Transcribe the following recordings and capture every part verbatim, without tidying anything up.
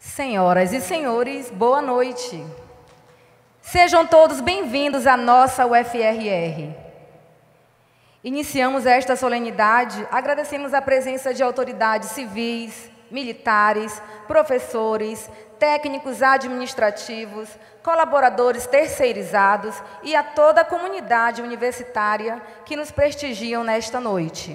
Senhoras e senhores, boa noite. Sejam todos bem-vindos à nossa U F R R. Iniciamos esta solenidade, agradecemos a presença de autoridades civis, militares, professores, técnicos administrativos, colaboradores terceirizados e a toda a comunidade universitária que nos prestigiam nesta noite.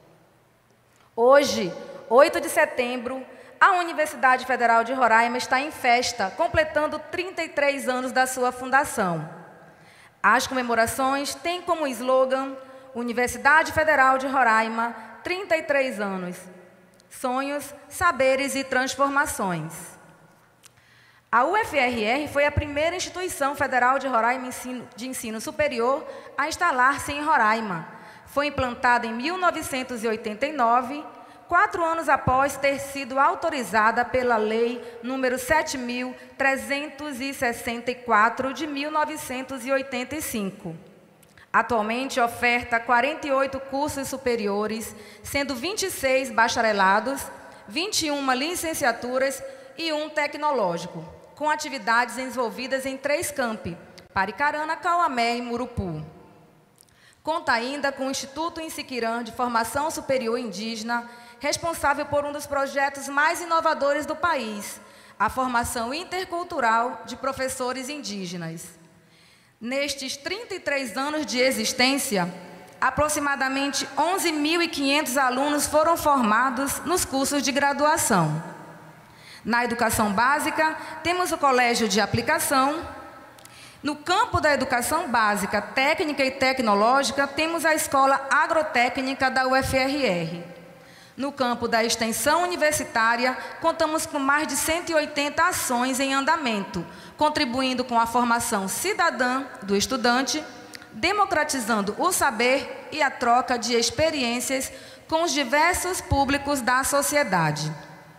Hoje, oito de setembro, a Universidade Federal de Roraima está em festa, completando trinta e três anos da sua fundação. As comemorações têm como slogan Universidade Federal de Roraima, trinta e três anos. Sonhos, saberes e transformações. A U F R R foi a primeira instituição federal de Roraima de ensino superior a instalar-se em Roraima. Foi implantada em mil novecentos e oitenta e nove, quatro anos após ter sido autorizada pela Lei número sete mil trezentos e sessenta e quatro, de mil novecentos e oitenta e cinco. Atualmente oferta quarenta e oito cursos superiores, sendo vinte e seis bacharelados, vinte e uma licenciaturas e um tecnológico, com atividades desenvolvidas em três campi, Paricarana, Cauamé e Murupu. Conta ainda com o Instituto Insiquirã de Formação Superior Indígena, responsável por um dos projetos mais inovadores do país, a formação intercultural de professores indígenas. Nestes trinta e três anos de existência, aproximadamente onze mil e quinhentos alunos foram formados nos cursos de graduação. Na educação básica, temos o Colégio de Aplicação. No campo da educação básica, técnica e tecnológica, temos a Escola Agrotécnica da U F R R. No campo da extensão universitária, contamos com mais de cento e oitenta ações em andamento, contribuindo com a formação cidadã do estudante, democratizando o saber e a troca de experiências com os diversos públicos da sociedade.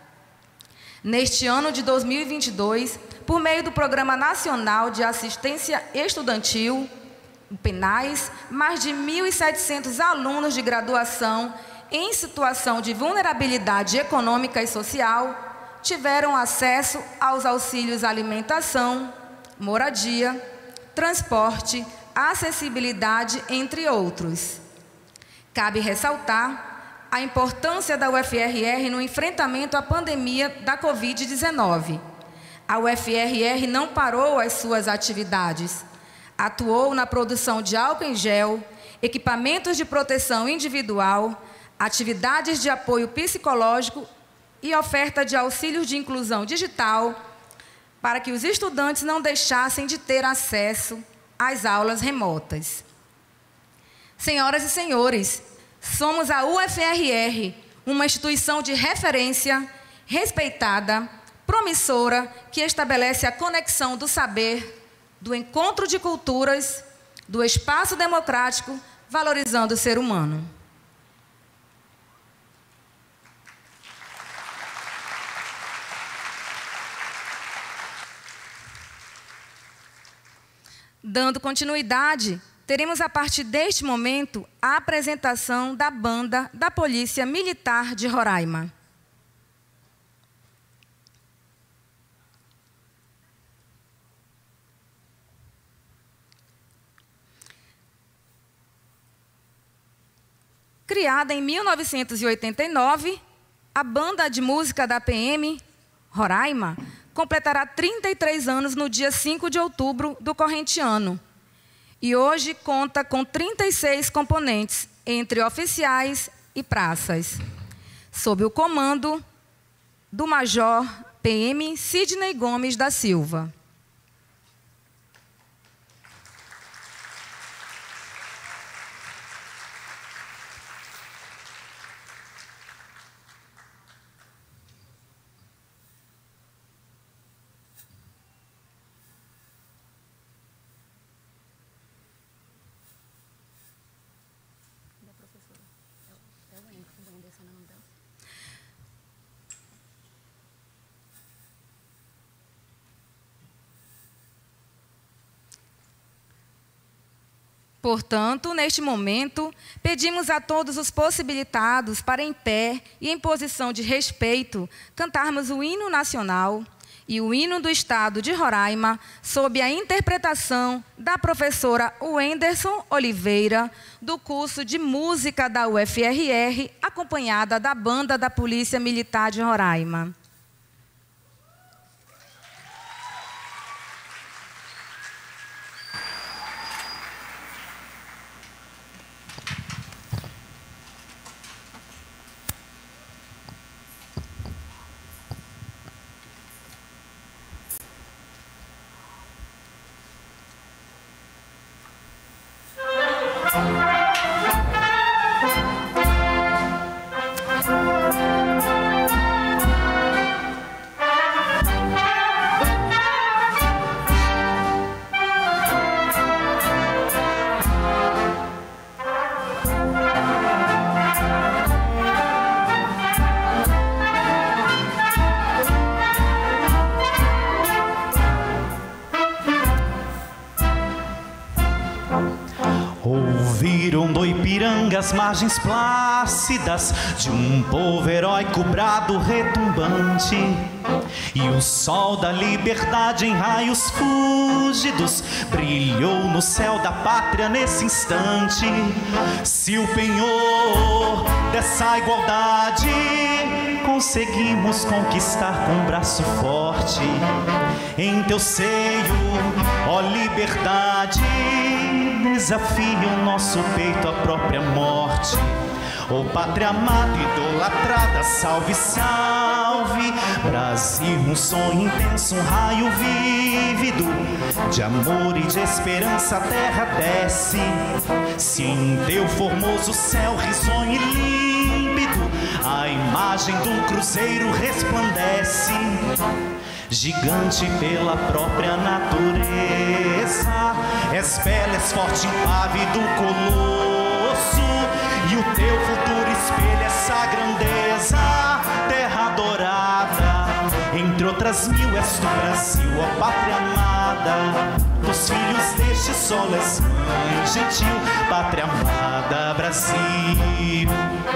Neste ano de dois mil e vinte e dois, por meio do Programa Nacional de Assistência Estudantil, o PENAES, mais de mil e setecentos alunos de graduação em situação de vulnerabilidade econômica e social tiveram acesso aos auxílios alimentação, moradia, transporte, acessibilidade, entre outros. Cabe ressaltar a importância da U F R R no enfrentamento à pandemia da Covid dezenove. A U F R R não parou as suas atividades. Atuou na produção de álcool em gel, equipamentos de proteção individual, atividades de apoio psicológico e oferta de auxílios de inclusão digital para que os estudantes não deixassem de ter acesso às aulas remotas. Senhoras e senhores, somos a U F R R, uma instituição de referência, respeitada, promissora, que estabelece a conexão do saber, do encontro de culturas, do espaço democrático, valorizando o ser humano. Dando continuidade, teremos a partir deste momento a apresentação da banda da Polícia Militar de Roraima. Criada em mil novecentos e oitenta e nove, a banda de música da P M Roraima completará trinta e três anos no dia cinco de outubro do corrente ano. E hoje conta com trinta e seis componentes, entre oficiais e praças, sob o comando do Major P M Sidney Gomes da Silva. Portanto, neste momento, pedimos a todos os possibilitados para, em pé e em posição de respeito, cantarmos o hino nacional e o hino do Estado de Roraima, sob a interpretação da professora Wenderson Oliveira, do curso de Música da U F R R, acompanhada da Banda da Polícia Militar de Roraima. Ouviram do Ipiranga as margens plácidas de um povo heróico brado retumbante, e o sol da liberdade em raios fúlgidos brilhou no céu da pátria nesse instante. Se o penhor dessa igualdade conseguimos conquistar com um braço forte, em teu seio, ó liberdade, desafia o nosso peito à própria morte. Ó pátria amada, idolatrada, salve, salve, Brasil, um sonho intenso, um raio vívido de amor e de esperança a terra desce. Se em teu formoso céu risonho e límpido a imagem de um cruzeiro resplandece, gigante pela própria natureza, és bela, és forte, impávido colosso, e o teu futuro espelha essa grandeza. Terra adorada, entre outras mil, és tu Brasil, ó pátria amada, dos filhos deste solo és mãe gentil, pátria amada, Brasil.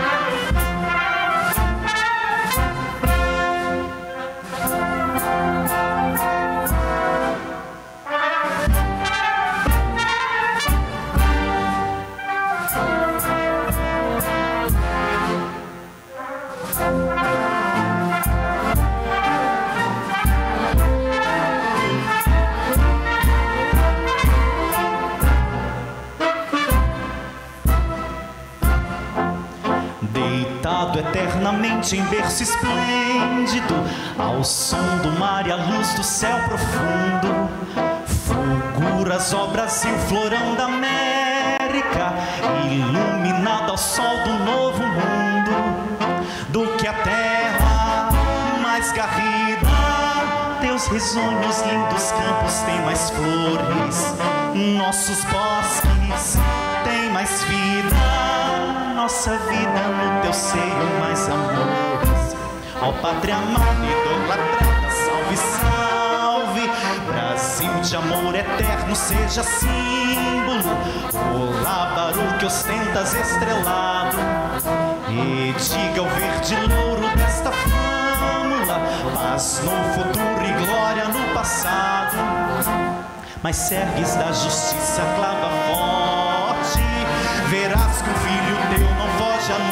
Eternamente em berço esplêndido, ao som do mar e à luz do céu profundo, fulguras, ó Brasil, florão da América, iluminado ao sol do novo mundo. Do que a terra mais garrida, teus risonhos lindos campos têm mais flores, nossos bosques têm mais vida, nossa vida no teu seio mais amores. Ó pátria amada, idolatrada, salve, salve, Brasil de amor eterno, seja símbolo. Olá, barulho que ostentas estrelado, e diga o verde louro desta fâmula, paz no futuro e glória no passado. Mas segues da justiça, clava forte, verás que o filho teu não foge à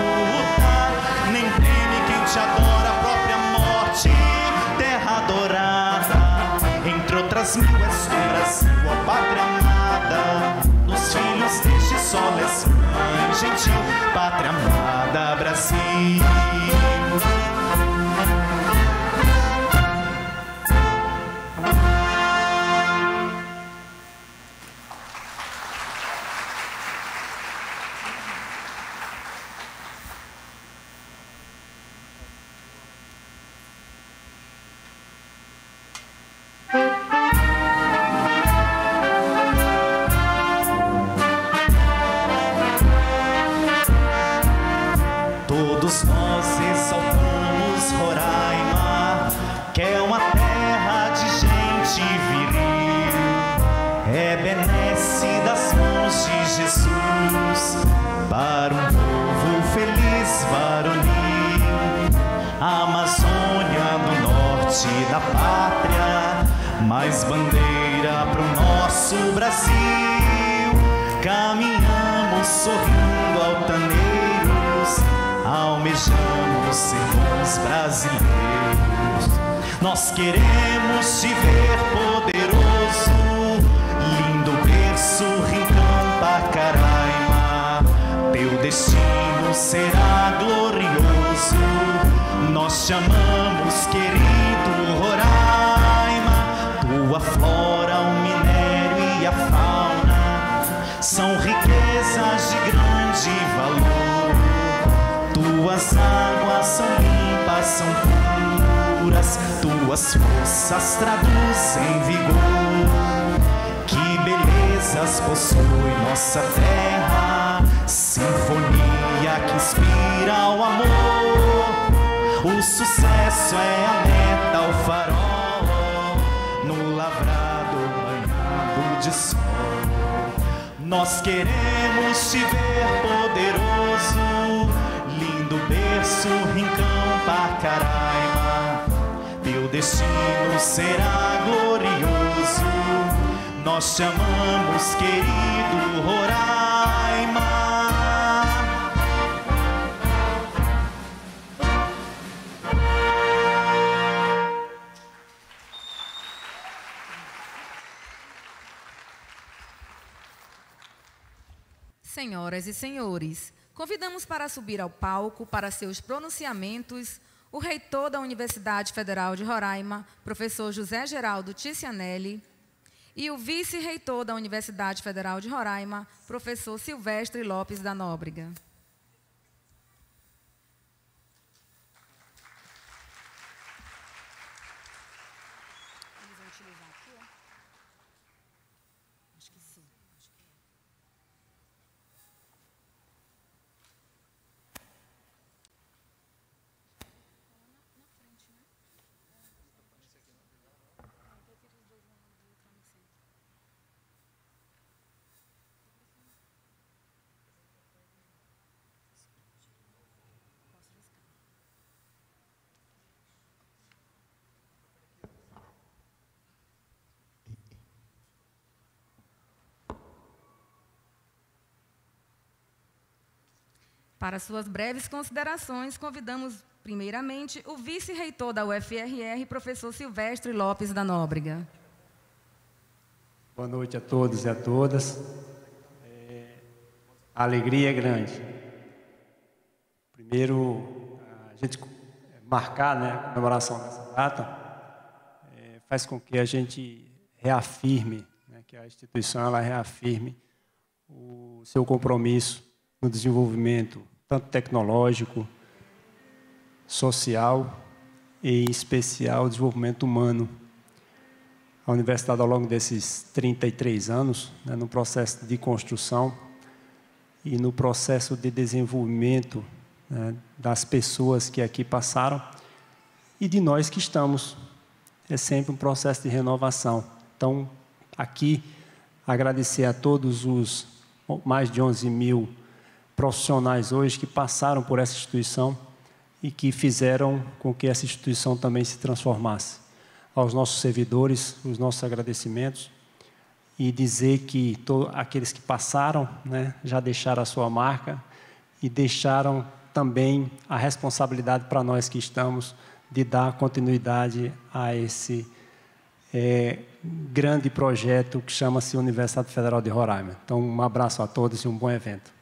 luta, nem teme quem te adora a própria morte. Terra adorada, entre outras mil, és tu Brasil, ó pátria amada, dos filhos deste sol és mãe gentil, pátria amada, Brasil. Todos nós norte da pátria, mais bandeira pro nosso Brasil. Caminhamos sorrindo altaneiros, almejamos sermos brasileiros. Nós queremos te ver poderoso, lindo berço, rincão, Pacaraima. Teu destino será glorioso, nós te amamos, querido Roraima. Tua flora, o minério e a fauna são riquezas de grande valor. Tuas águas são limpas, são puras, tuas forças traduzem vigor. Que belezas possui nossa terra, sinfonia que inspira o amor. O sucesso é a meta, o farol no lavrado banhado de sol. Nós queremos te ver poderoso, lindo berço, rincão, Pacaraima. Teu destino será glorioso, nós te amamos, querido Roraima. Senhoras e senhores, convidamos para subir ao palco para seus pronunciamentos o reitor da Universidade Federal de Roraima, professor José Geraldo Ticianelli, e o vice-reitor da Universidade Federal de Roraima, professor Silvestre Lopes da Nóbrega. Eles vão utilizar aqui, ó. Acho que sim. Acho que é. Para suas breves considerações, convidamos, primeiramente, o vice-reitor da U F R R, professor Silvestre Lopes da Nóbrega. Boa noite a todos e a todas. É, a alegria é grande. Primeiro, a gente marcar, né, a comemoração dessa data é, faz com que a gente reafirme, né, que a instituição ela reafirme o seu compromisso no desenvolvimento tanto tecnológico, social e, em especial, o desenvolvimento humano. A universidade, ao longo desses trinta e três anos, né, no processo de construção e no processo de desenvolvimento, né, das pessoas que aqui passaram e de nós que estamos. É sempre um processo de renovação. Então, aqui, agradecer a todos os mais de onze mil profissionais hoje que passaram por essa instituição e que fizeram com que essa instituição também se transformasse. Aos nossos servidores, os nossos agradecimentos e dizer que todos aqueles que passaram, né, já deixaram a sua marca e deixaram também a responsabilidade para nós que estamos de dar continuidade a esse é, grande projeto que chama-se Universidade Federal de Roraima. Então, um abraço a todos e um bom evento.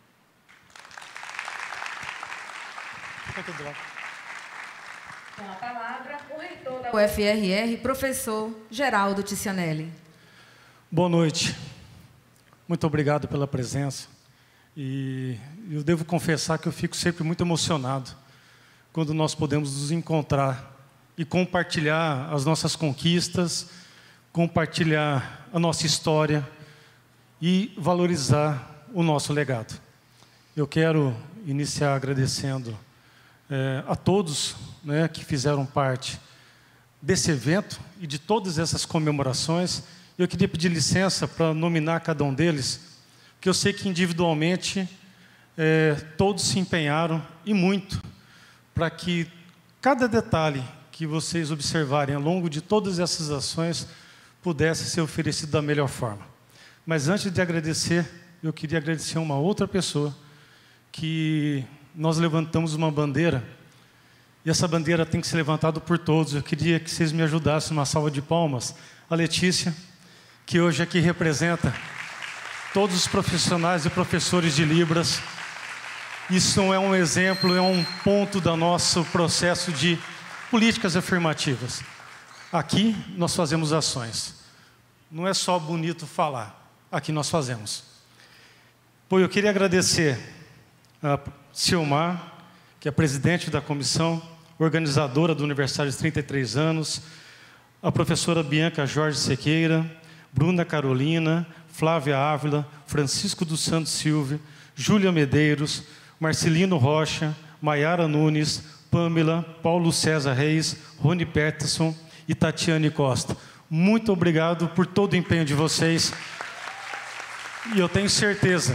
Com a palavra, o reitor da U F R R, professor Geraldo Ticianelli. Boa noite. Muito obrigado pela presença. E eu devo confessar que eu fico sempre muito emocionado quando nós podemos nos encontrar e compartilhar as nossas conquistas, compartilhar a nossa história e valorizar o nosso legado. Eu quero iniciar agradecendo É, a todos, né, que fizeram parte desse evento e de todas essas comemorações. Eu queria pedir licença para nominar cada um deles, porque eu sei que individualmente é, todos se empenharam e muito para que cada detalhe que vocês observarem ao longo de todas essas ações pudesse ser oferecido da melhor forma. Mas antes de agradecer, eu queria agradecer a uma outra pessoa que nós levantamos uma bandeira e essa bandeira tem que ser levantada por todos. Eu queria que vocês me ajudassem uma salva de palmas. A Letícia, que hoje aqui representa todos os profissionais e professores de Libras. Isso é um exemplo, é um ponto do nosso processo de políticas afirmativas. Aqui nós fazemos ações. Não é só bonito falar, aqui nós fazemos. Pô, eu queria agradecer a Silmar, que é presidente da comissão, organizadora do aniversário de trinta e três anos, a professora Bianca Jorge Sequeira, Bruna Carolina, Flávia Ávila, Francisco dos Santos Silva, Júlia Medeiros, Marcelino Rocha, Maiara Nunes, Pamela, Paulo César Reis, Rony Peterson e Tatiane Costa. Muito obrigado por todo o empenho de vocês. E eu tenho certeza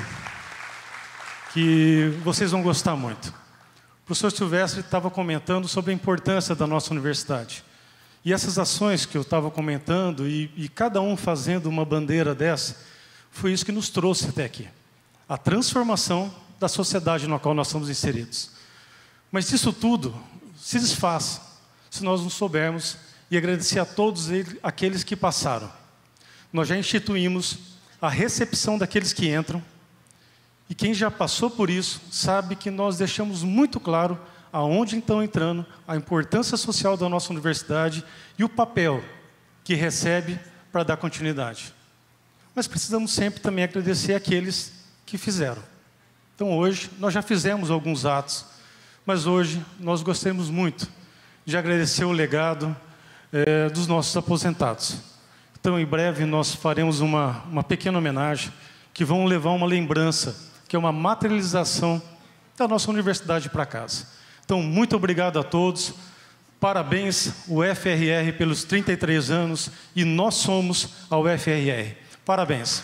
que vocês vão gostar muito. O professor Silvestre estava comentando sobre a importância da nossa universidade. E essas ações que eu estava comentando, e, e cada um fazendo uma bandeira dessa, foi isso que nos trouxe até aqui. A transformação da sociedade na qual nós estamos inseridos. Mas isso tudo se desfaz se nós não soubermos e agradecer a todos eles, aqueles que passaram. Nós já instituímos a recepção daqueles que entram, e quem já passou por isso sabe que nós deixamos muito claro aonde estão entrando, a importância social da nossa universidade e o papel que recebe para dar continuidade. Mas precisamos sempre também agradecer aqueles que fizeram. Então hoje, nós já fizemos alguns atos, mas hoje nós gostaríamos muito de agradecer o legado é, dos nossos aposentados. Então, em breve, nós faremos uma, uma pequena homenagem que vão levar uma lembrança, que é uma materialização da nossa universidade para casa. Então, muito obrigado a todos. Parabéns, o F R R, pelos trinta e três anos, e nós somos a U F R R. Parabéns.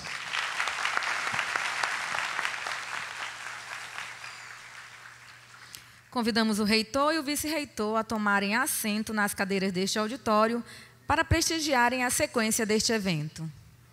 Convidamos o reitor e o vice-reitor a tomarem assento nas cadeiras deste auditório para prestigiarem a sequência deste evento.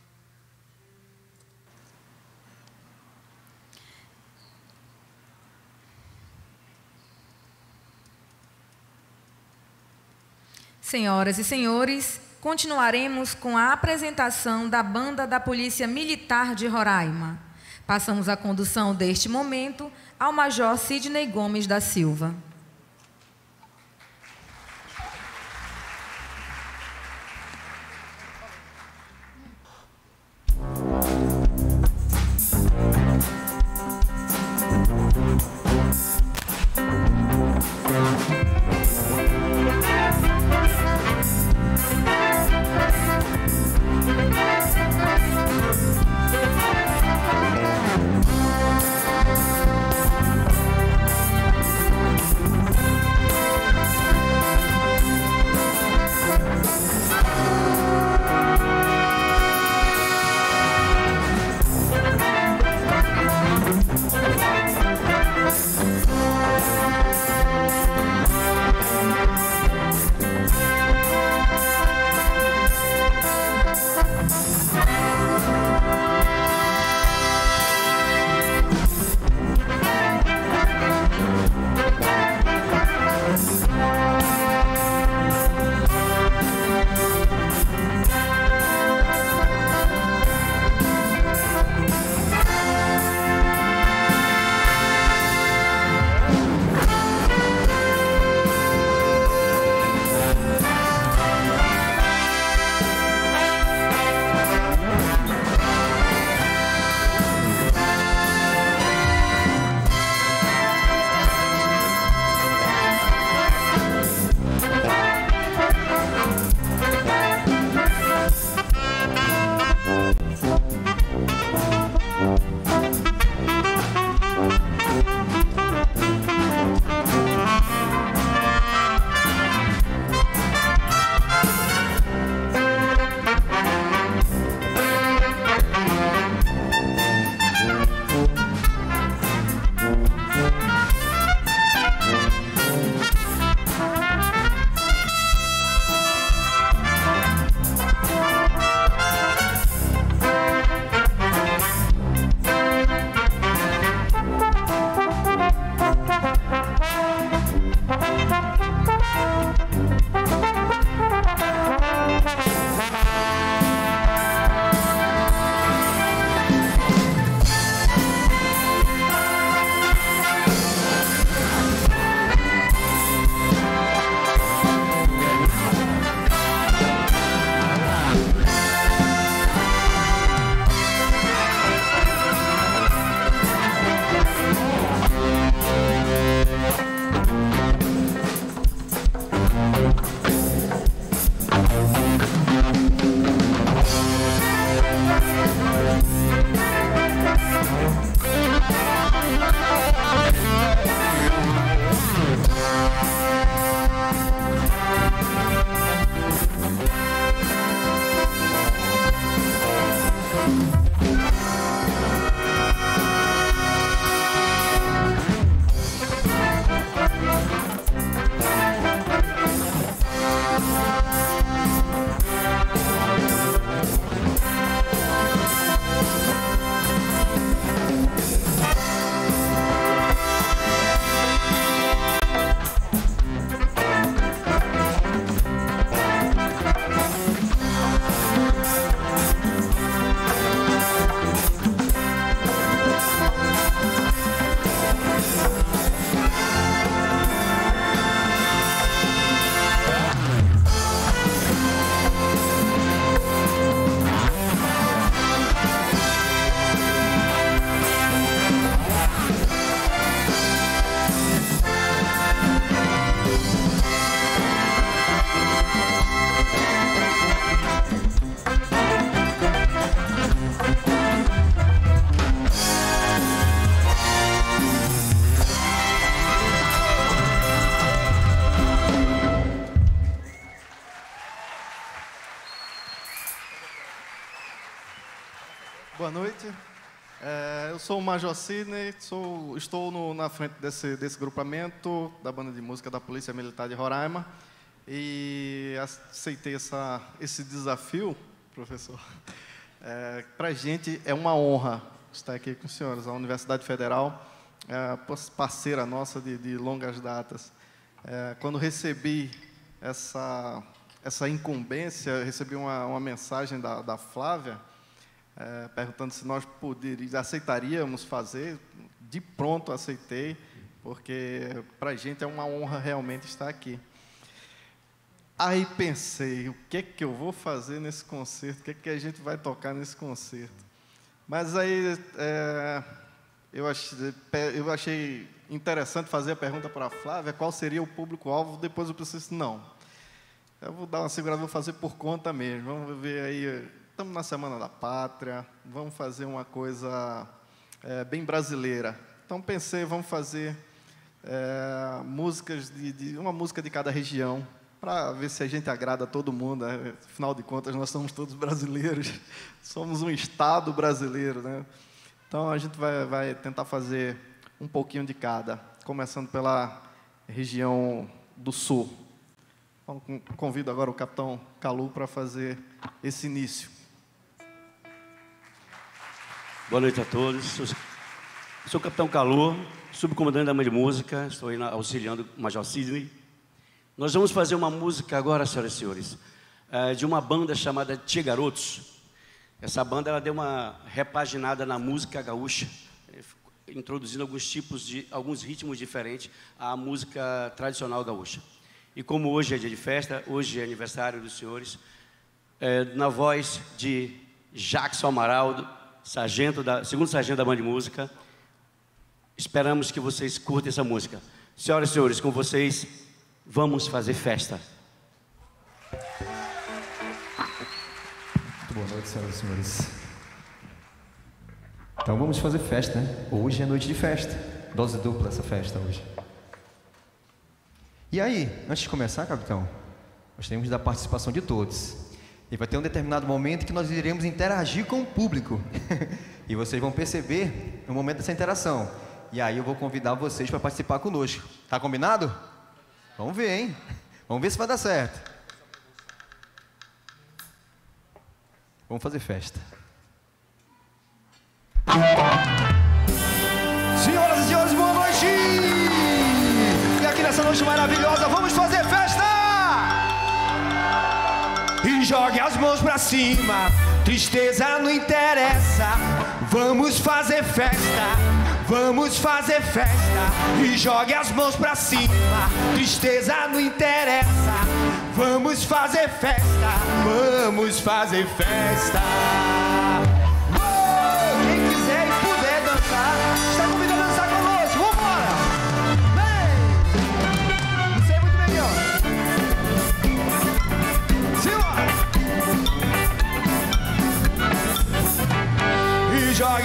Senhoras e senhores, continuaremos com a apresentação da Banda da Polícia Militar de Roraima. Passamos a condução deste momento ao Major Sidney Gomes da Silva. Boa noite. É, eu sou o Major Sidney, sou, estou no, na frente desse, desse grupamento da banda de música da Polícia Militar de Roraima e aceitei essa, esse desafio, professor. É, Para a gente é uma honra estar aqui com os senhores. A Universidade Federal é parceira nossa de, de longas datas. É, quando recebi essa, essa incumbência, recebi uma, uma mensagem da, da Flávia, É, perguntando se nós poderíamos, aceitaríamos fazer. De pronto aceitei, porque para a gente é uma honra realmente estar aqui. Aí pensei, o que é que eu vou fazer nesse concerto? O que é que a gente vai tocar nesse concerto? Mas aí é, eu, achei, eu achei interessante fazer a pergunta para a Flávia, qual seria o público-alvo. Depois eu pensei, não, eu vou dar uma segurada, vou fazer por conta mesmo. Vamos ver aí. Estamos na Semana da Pátria, vamos fazer uma coisa é, bem brasileira. Então pensei, vamos fazer é, músicas de, de uma música de cada região, para ver se a gente agrada a todo mundo. Né? Afinal de contas, nós somos todos brasileiros, somos um estado brasileiro, né? Então a gente vai, vai tentar fazer um pouquinho de cada, começando pela região do Sul. Então, convido agora o capitão Calu para fazer esse início. Boa noite a todos. Sou, sou o capitão Calu, subcomandante da banda de música, estou aí na, auxiliando o Major Sidney. Nós vamos fazer uma música agora, senhoras e senhores, é, de uma banda chamada Tia Garotos. Essa banda ela deu uma repaginada na música gaúcha, introduzindo alguns tipos de, alguns ritmos diferentes à música tradicional gaúcha. E como hoje é dia de festa, hoje é aniversário dos senhores, é, na voz de Jackson Amaraldo, sargento da, segundo sargento da banda de música, esperamos que vocês curtem essa música. Senhoras e senhores, com vocês, vamos fazer festa. Muito boa noite, senhoras e senhores. Então vamos fazer festa, né? Hoje é noite de festa. Dose dupla essa festa hoje. E aí, antes de começar, capitão, nós temos da participação de todos. E vai ter um determinado momento que nós iremos interagir com o público. E vocês vão perceber no momento dessa interação. E aí eu vou convidar vocês para participar conosco. Tá combinado? Vamos ver, hein? Vamos ver se vai dar certo. Vamos fazer festa. Senhoras e senhores, boa noite! E aqui nessa noite maravilhosa, vamos fazer festa! E jogue as mãos pra cima, tristeza não interessa. Vamos fazer festa, vamos fazer festa. E jogue as mãos pra cima, tristeza não interessa. Vamos fazer festa, vamos fazer festa. Oh, quem quiser e puder dançar, está convidado a dançar conosco, vambora! Vem! Isso é muito melhor. Senhor!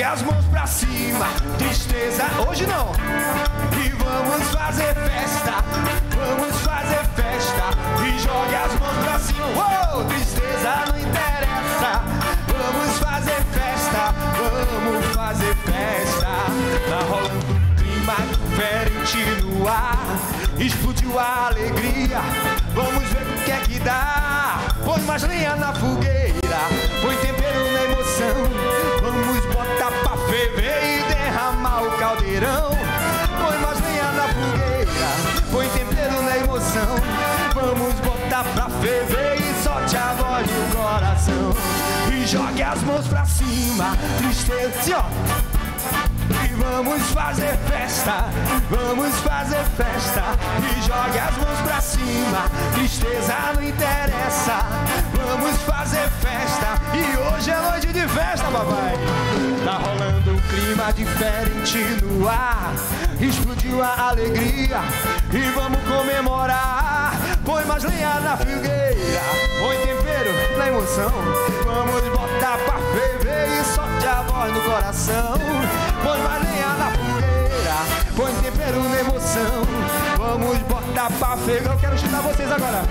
as mãos pra cima. Tristeza, hoje não. E vamos fazer festa, vamos fazer festa. E jogue as mãos pra cima. Uou, tristeza não interessa. Vamos fazer festa, vamos fazer festa. Tá rolando um clima diferente no ar. Explodiu a alegria, vamos ver o que é que dá. Põe mais lenha na fogueira, põe tempero na emoção. Vamos botar pra ferver e derramar o caldeirão. Põe mais lenha na fogueira, põe tempero na emoção. Vamos botar pra ferver e solte a voz no coração. E jogue as mãos pra cima, tristeza, assim, ó. E vamos fazer festa, vamos fazer festa. E jogue as mãos pra cima, tristeza não interessa. Vamos fazer festa, e hoje é noite de festa, papai. Tá rolando um clima diferente no ar. Explodiu a alegria e vamos comemorar. Põe mais lenha na fogueira, põe tempero na emoção. Vamos botar pra ferver e solte a voz no coração. Põe mais lenha na fogueira, põe tempero na emoção. Vamos botar pra ferver. Eu quero chutar vocês agora.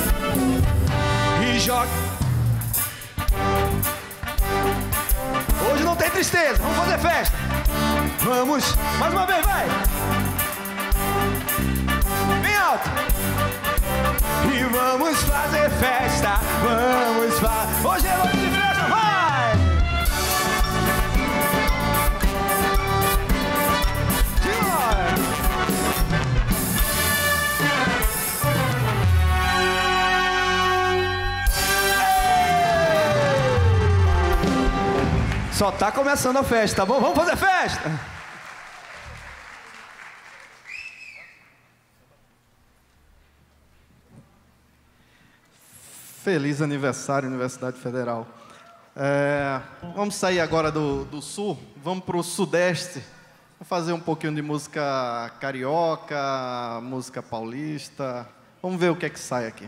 E joga. Hoje não tem tristeza, vamos fazer festa. Vamos, mais uma vez, vai. Bem alto. E vamos fazer festa, vamos fazer. Hoje é noite de festa, vai! Demais! Só tá começando a festa, tá bom? Vamos fazer festa! Feliz aniversário, Universidade Federal. É, vamos sair agora do, do sul, vamos para o sudeste. Vamos fazer um pouquinho de música carioca, música paulista. Vamos ver o que é que sai aqui.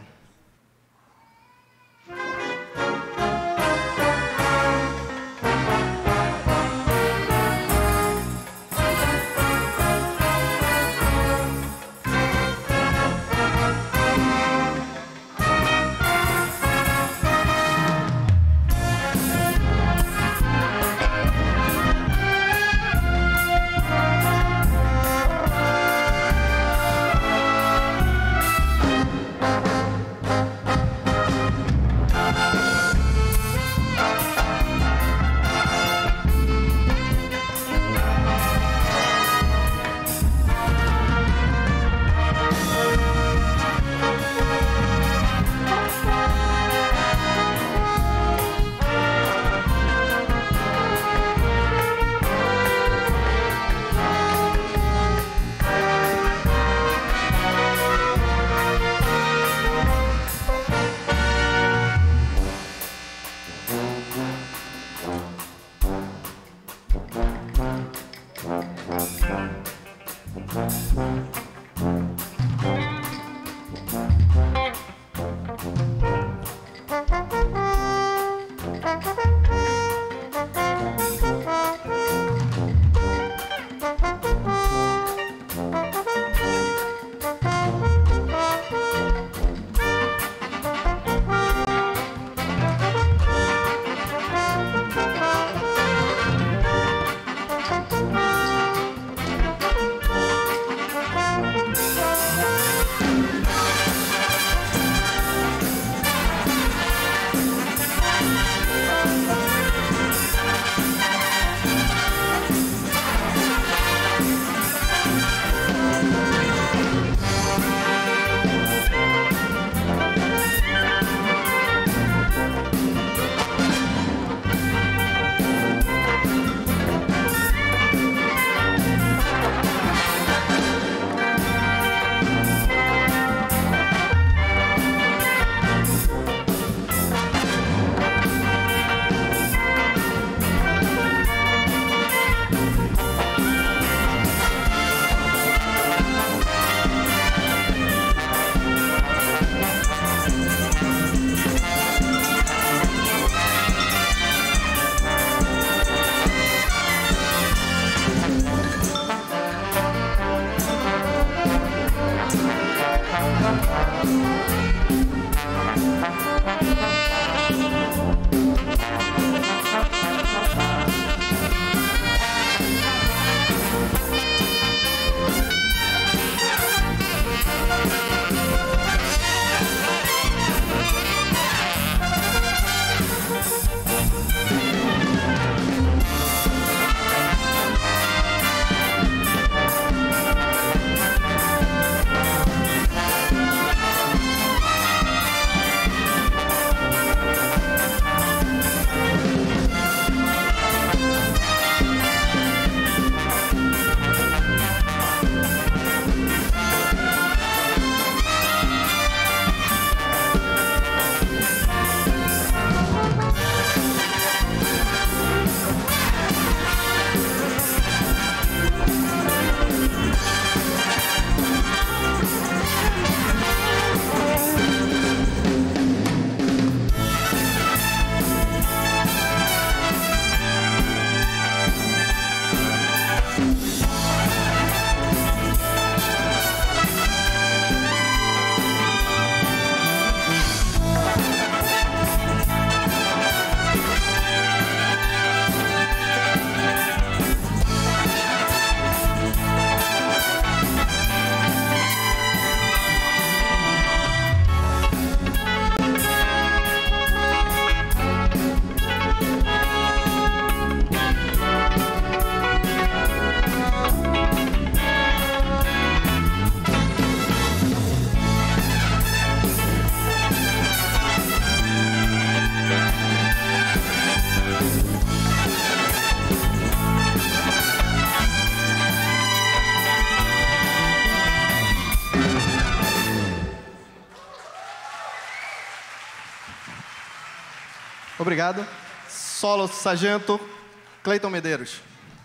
Obrigado. Solo sargento Cleiton Medeiros.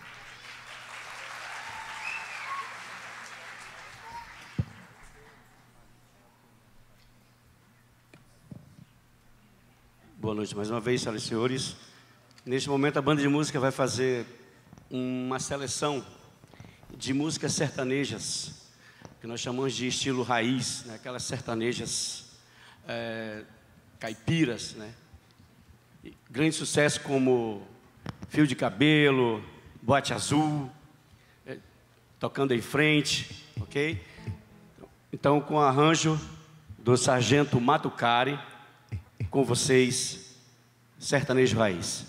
Boa noite mais uma vez, senhoras e senhores. Neste momento, a banda de música vai fazer uma seleção de músicas sertanejas, que nós chamamos de estilo raiz, né? Aquelas sertanejas é, caipiras, né? E grande sucesso como Fio de Cabelo, Boate Azul, é, Tocando em Frente, ok? Então, com o arranjo do Sargento Matucari, com vocês, Sertanejo Raiz.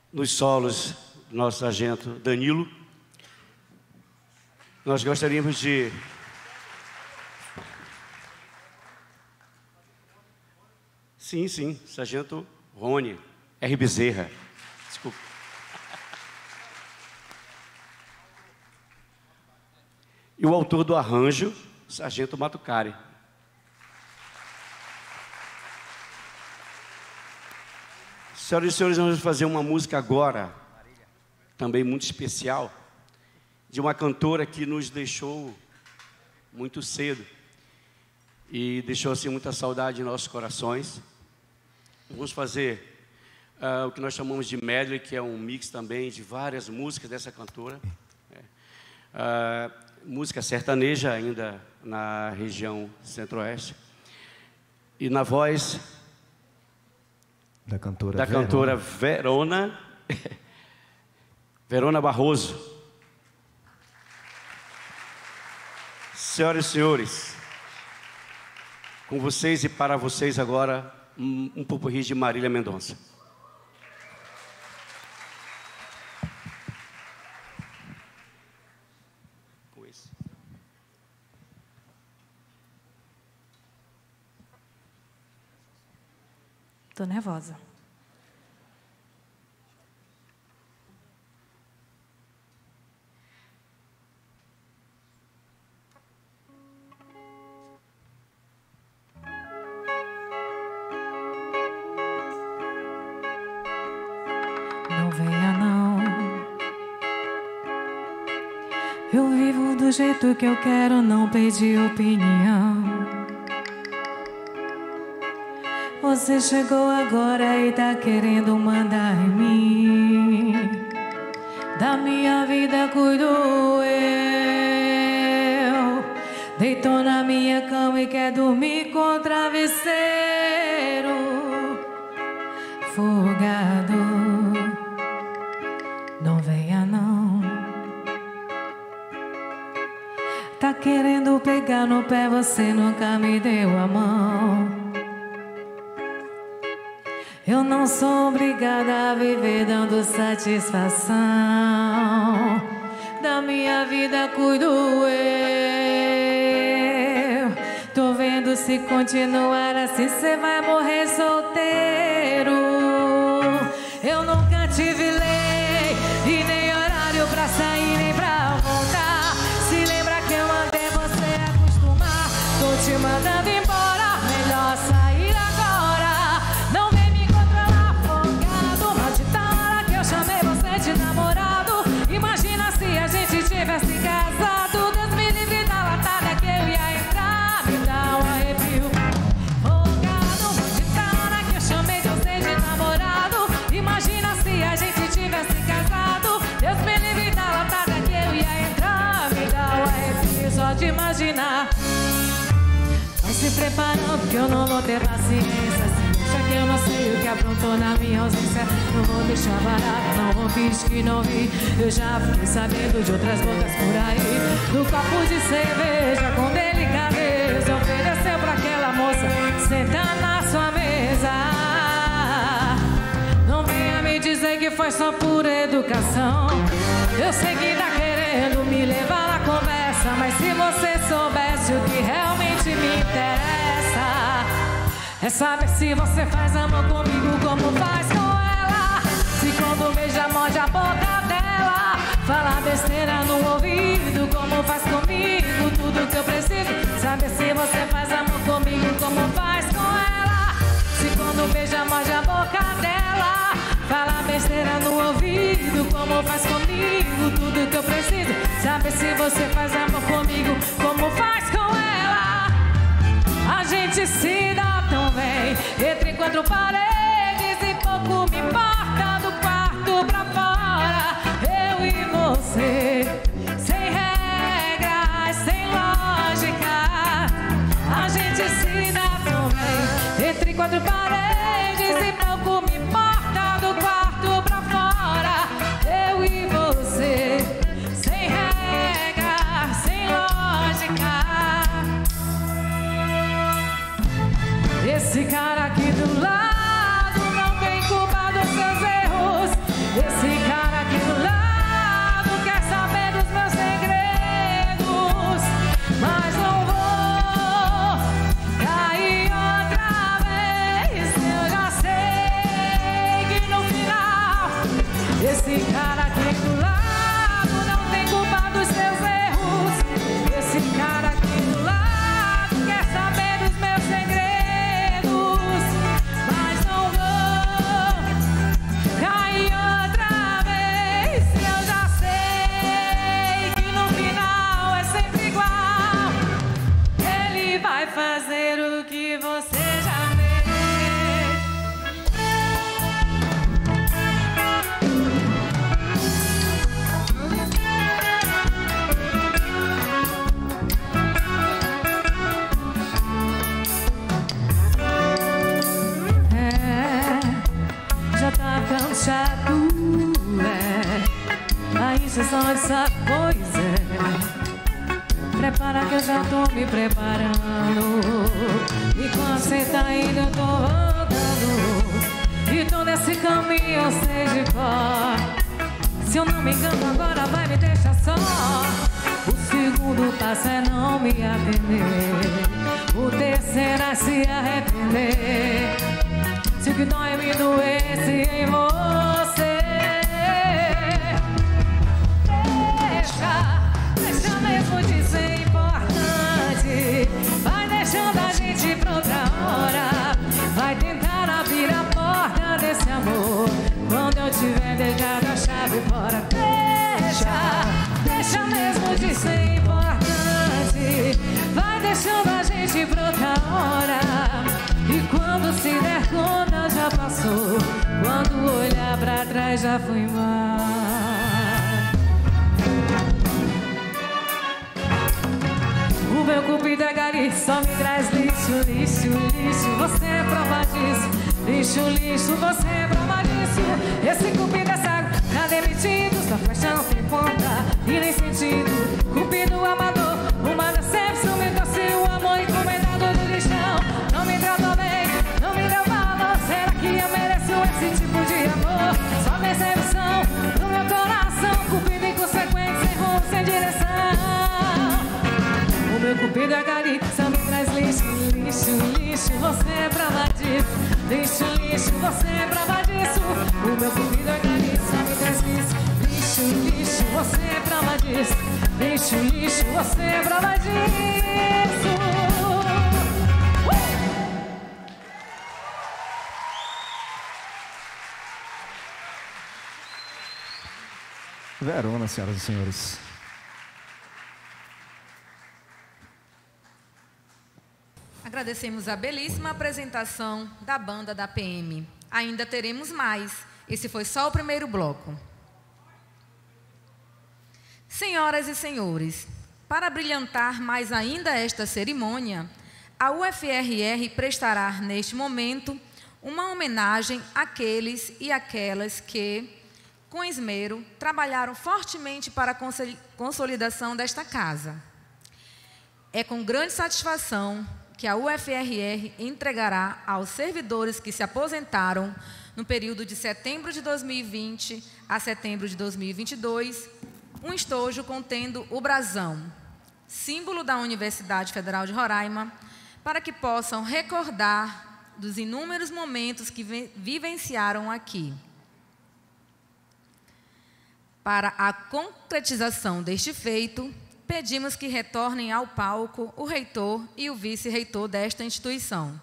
nos solos, nosso sargento Danilo. Nós gostaríamos de... Sim, sim, sargento Rony, R. Bezerra. Desculpa. E o autor do arranjo, sargento Matucari. Senhoras e senhores, nós vamos fazer uma música agora, também muito especial, de uma cantora que nos deixou muito cedo e deixou assim muita saudade em nossos corações. Vamos fazer uh, o que nós chamamos de medley, que é um mix também de várias músicas dessa cantora. Uh, música sertaneja ainda na região centro-oeste. E na voz da cantora, da Verona. cantora Verona, Verona Barroso. Senhoras e senhores, com vocês e para vocês agora, um, um popurrí de Marília Mendonça. Com esse. Tô nervosa. Não venha não. Eu vivo do jeito que eu quero, não pedi opinião. Você chegou agora e tá querendo mandar em mim. Da minha vida cuido eu. Deitou na minha cama e quer dormir com o travesseiro folgado. Não venha não. Tá querendo pegar no pé, você nunca me deu a mão. Eu não sou obrigada a viver dando satisfação. Da minha vida cuido eu. Tô vendo se continuar assim cê vai morrer solteiro. Eu nunca tive lei e nem horário pra sair nem pra voltar. Se lembra que eu mandei você acostumar. Tô te mandando embora, melhor sair agora. Não vem me controlar, folgado. Maldita hora que eu chamei você de namorado. Imagina se a gente tivesse casado. Deus me livre da latada que eu ia entrar. Me dá um arrepio. Folgado, maldita hora que eu chamei você de namorado. Imagina se a gente tivesse casado. Deus me livre da latada que eu ia entrar. Me dá um arrepio só de imaginar. Vai se preparando que eu não vou ter paciência. Se deixa que eu não sei o que aprontou na minha ausência. Não vou deixar barato, não vou fingir que não vi. Eu já fiquei sabendo de outras bocas por aí. Do copo de cerveja com delicadeza ofereceu pra aquela moça sentar na sua mesa. Não venha me dizer que foi só por educação. Eu sei que tá querendo me levar na conversa, mas se você soubesse o que realmente me interessa, é saber se você faz amor comigo como faz com ela. Se quando beija morde a boca dela, fala besteira no ouvido como faz comigo. Tudo que eu preciso, saber se você faz amor comigo como faz com ela. Se quando beija morde a boca dela, fala besteira no ouvido como faz comigo. Tudo que eu preciso, saber se você faz amor comigo como faz com ela. A gente se dá tão bem entre quatro paredes e pouco me importa do quarto pra fora. Eu e você, sem regras, sem lógica. A gente se dá tão bem entre quatro paredes e pouco me importa do quarto pra fora. Eu e você, sem regras, sem lógica. Esse cara aqui do lado não tem culpa dos seus erros. vai fazer o que você já fez. Tá cansado, é a injeção dessa coisa. Prepara que eu já tô me preparando. Enquanto cê tá indo, eu tô voltando. E todo esse caminho eu sei de cor. Se eu não me engano, agora vai me deixar só. O segundo passo é não me atender. O terceiro é se arrepender. Se o que dói me doesse em você. Deixa, deixa mesmo de ser importante. Vai deixando a gente pra outra hora. Vai tentar abrir a porta desse amor quando eu tiver deixado a chave fora. Deixa, deixa mesmo de ser importante. Vai deixando a gente pra outra hora. E quando se der conta já passou. Quando olhar pra trás já foi embora. O meu cupido é gari, só me traz lixo, lixo, lixo. Você é prova disso. Lixo, lixo, você é prova disso. Esse cupido é cego, tá demitido. Sua flecha não tem ponta e nem sentido. Cupido amador, uma decepção. Me trouxe o amor encomendado do lixão. Não me tratou bem, não me deu valor. Será que eu mereço esse tipo de amor? Só decepção no meu coração. Cupido inconsequente, sem rumo, sem direção. O meu cupido é gari, só me traz lixo, lixo, lixo. Você é prova disso. Lixo, lixo, você é prova disso. O meu cupido é gari, só me traz lixo. Lixo, lixo, você é prova disso. Lixo, lixo, você é prova disso. Verona, senhoras e senhores. Agradecemos a belíssima apresentação da banda da P M. Ainda teremos mais. Esse foi só o primeiro bloco. Senhoras e senhores, para brilhantar mais ainda esta cerimônia, a U F R R prestará neste momento uma homenagem àqueles e àquelas que, com esmero, trabalharam fortemente para a consolidação desta casa. É com grande satisfação que a U F R R entregará aos servidores que se aposentaram no período de setembro de dois mil e vinte a setembro de dois mil e vinte e dois, um estojo contendo o brasão, símbolo da Universidade Federal de Roraima, para que possam recordar dos inúmeros momentos que vivenciaram aqui. Para a concretização deste feito, pedimos que retornem ao palco o reitor e o vice-reitor desta instituição.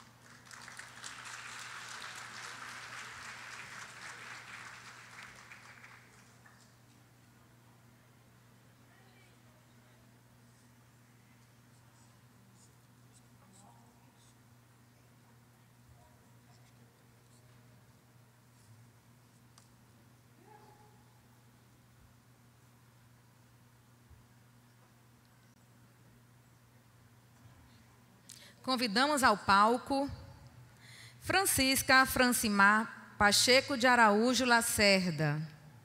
Convidamos ao palco Francisca Francimar Pacheco de Araújo Lacerda.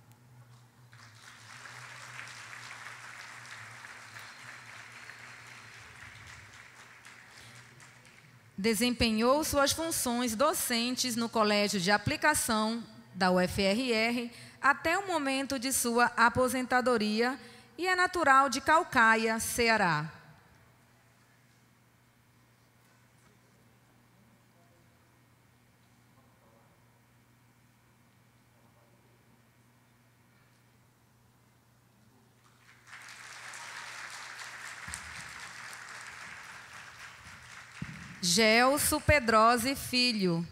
Desempenhou suas funções docentes no Colégio de Aplicação da U F R R até o momento de sua aposentadoria e é natural de Caucaia, Ceará. Gelso Pedrosi Filho.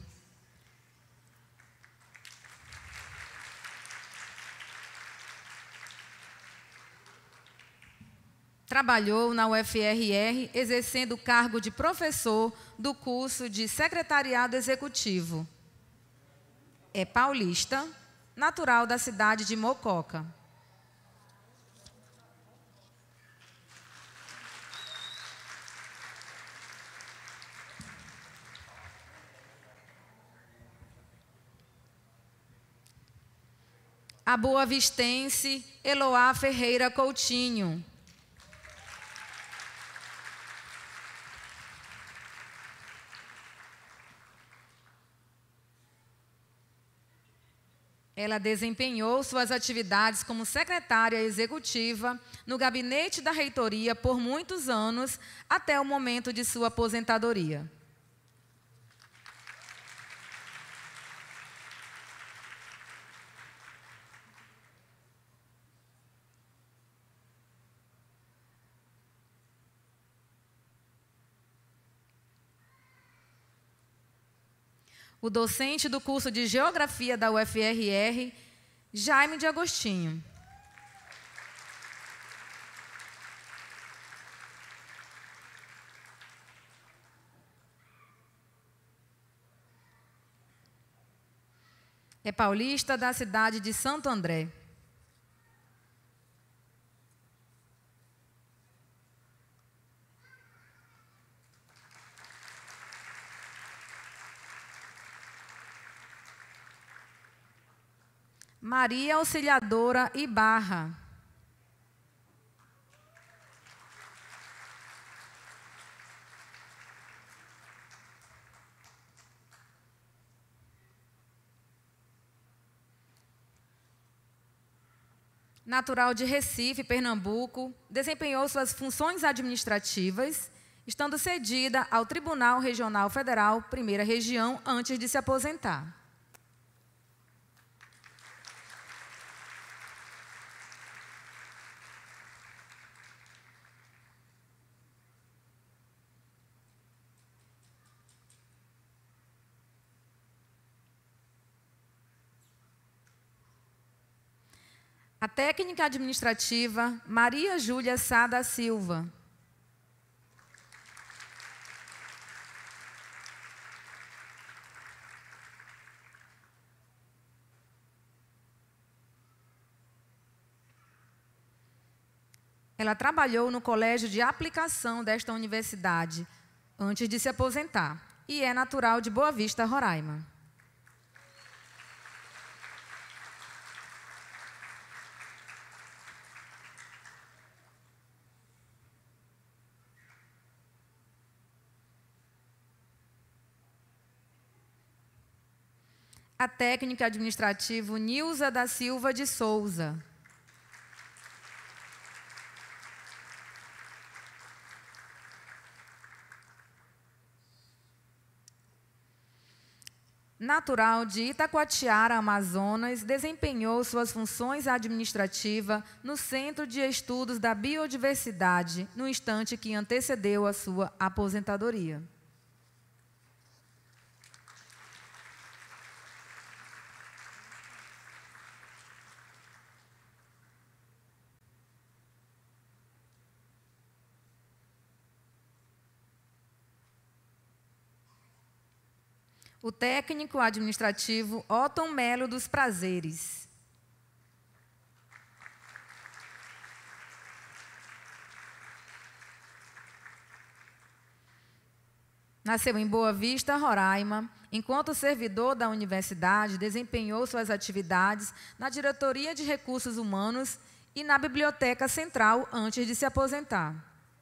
Trabalhou na U F R R, exercendo o cargo de professor do curso de Secretariado Executivo. É paulista, natural da cidade de Mococa. A boavistense Eloá Ferreira Coutinho. Ela desempenhou suas atividades como secretária executiva no gabinete da reitoria por muitos anos, até o momento de sua aposentadoria. O docente do curso de Geografia da U F R R, Jaime de Agostinho. É paulista da cidade de Santo André. Maria Auxiliadora Ibarra. Natural de Recife, Pernambuco, desempenhou suas funções administrativas, estando cedida ao Tribunal Regional Federal, Primeira Região, antes de se aposentar. A técnica administrativa Maria Júlia Sá da Silva. Ela trabalhou no colégio de aplicação desta universidade, antes de se aposentar, e é natural de Boa Vista, Roraima. A técnica administrativa Nilza da Silva de Souza. Natural de Itacoatiara, Amazonas, desempenhou suas funções administrativas no Centro de Estudos da Biodiversidade, no instante que antecedeu a sua aposentadoria. O técnico administrativo Otton Melo dos Prazeres. Nasceu em Boa Vista, Roraima. Enquanto servidor da universidade, desempenhou suas atividades na Diretoria de Recursos Humanos e na Biblioteca Central antes de se aposentar.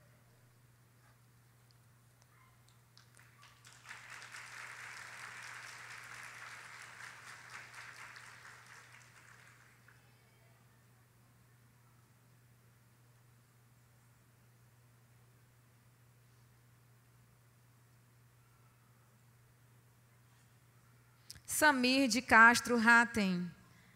Samir de Castro Ratten.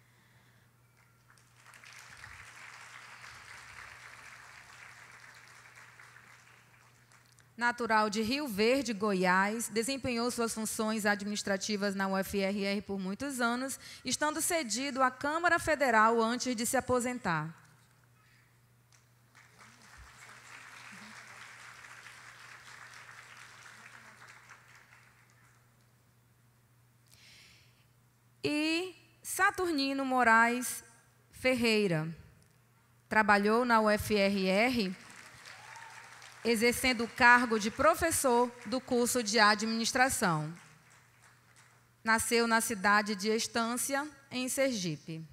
Natural de Rio Verde, Goiás, desempenhou suas funções administrativas na U F R R por muitos anos, estando cedido à Câmara Federal antes de se aposentar. Saturnino Moraes Ferreira. Trabalhou na U F R R, exercendo o cargo de professor do curso de administração. Nasceu na cidade de Estância, em Sergipe.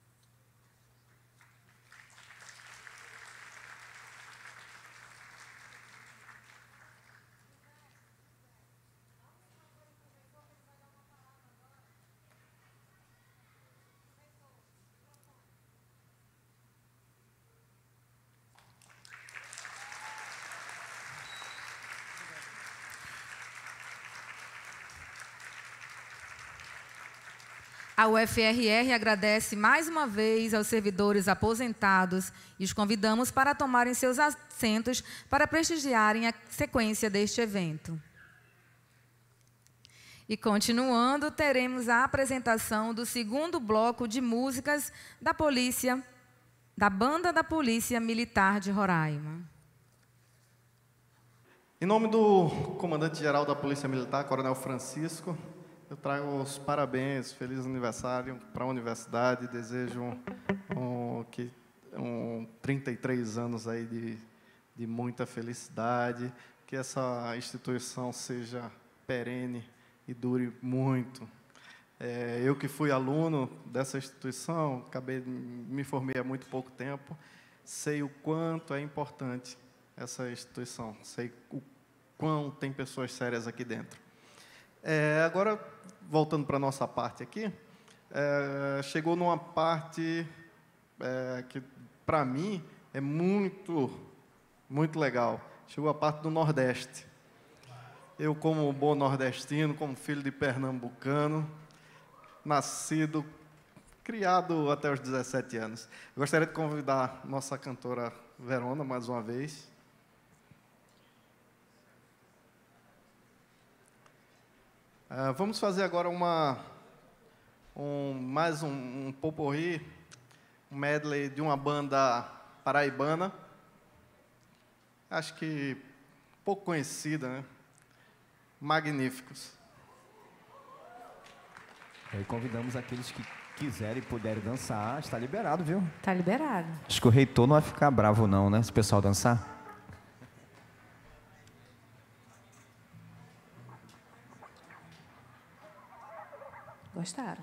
A U F R R agradece mais uma vez aos servidores aposentados e os convidamos para tomarem seus assentos para prestigiarem a sequência deste evento. E continuando, teremos a apresentação do segundo bloco de músicas da Polícia, da Banda da Polícia Militar de Roraima. Em nome do comandante-geral da Polícia Militar, Coronel Francisco, eu trago os parabéns, feliz aniversário para a universidade. Desejo um, um, que, um trinta e três anos aí de, de muita felicidade, que essa instituição seja perene e dure muito. É, eu que fui aluno dessa instituição, acabei, me formei há muito pouco tempo, sei o quanto é importante essa instituição, sei o quão tem pessoas sérias aqui dentro. É, agora, voltando para a nossa parte aqui, é, chegou numa parte é, que, para mim, é muito, muito legal. Chegou a parte do Nordeste. Eu, como bom nordestino, como filho de pernambucano, nascido, criado até os dezessete anos. Eu gostaria de convidar nossa cantora Verona, mais uma vez. Uh, vamos fazer agora uma, um, mais um, um potpourri, um medley de uma banda paraibana, acho que pouco conhecida, né? Magníficos. E convidamos aqueles que quiserem e puderem dançar, está liberado, viu? Está liberado. Acho que o reitor não vai ficar bravo não, né, se o pessoal dançar. Gostaram?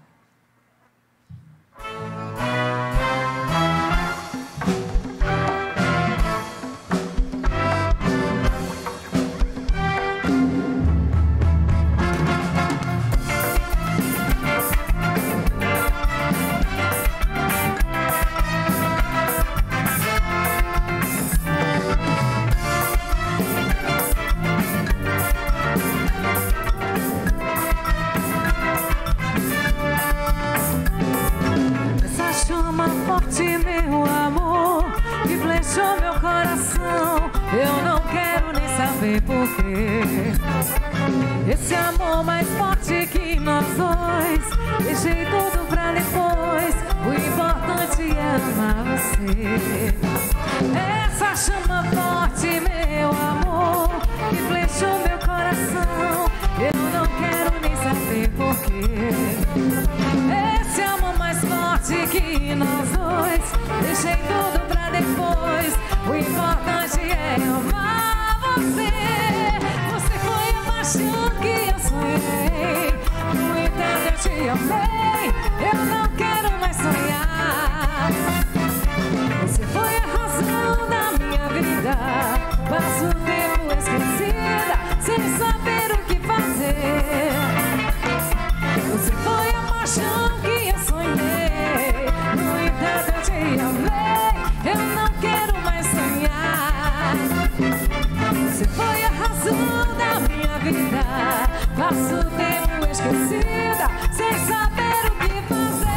Eu não quero nem saber porquê. Esse amor mais forte que nós dois, deixei tudo pra depois. O importante é amar você. Essa chama forte, meu amor, que flechou meu coração. Eu não quero nem saber porquê. Esse amor mais forte que nós dois, deixei tudo pra depois. O importante é amar você. Você foi a paixão que eu sonhei. No entanto eu te amei. Eu não quero mais sonhar. Você foi a razão da minha vida. Passo o tempo esquecida, sem saber o que fazer. Você foi a paixão que eu sonhei. No entanto eu te amei. Eu não quero mais sonhar. Você foi a razão da minha vida. Passo o tempo esquecida, sem saber o que fazer.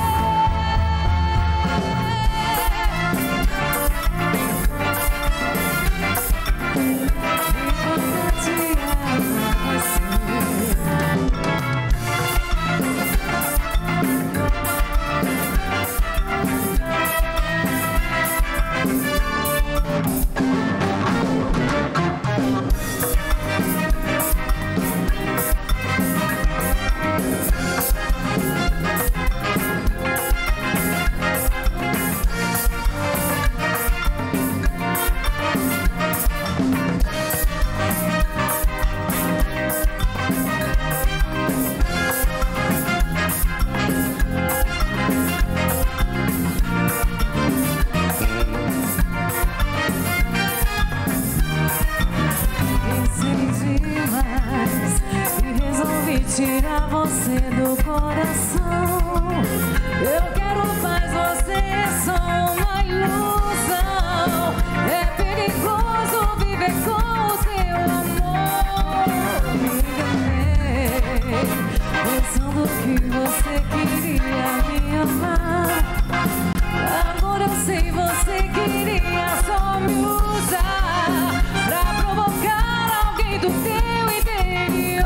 Importante é amar você. tirar você do coração. Eu quero mais, você é só uma ilusão. É perigoso viver com o seu amor. Me enganei, pensando que você queria me amar. Agora eu sei, você queria só me usar pra provocar alguém do teu interior.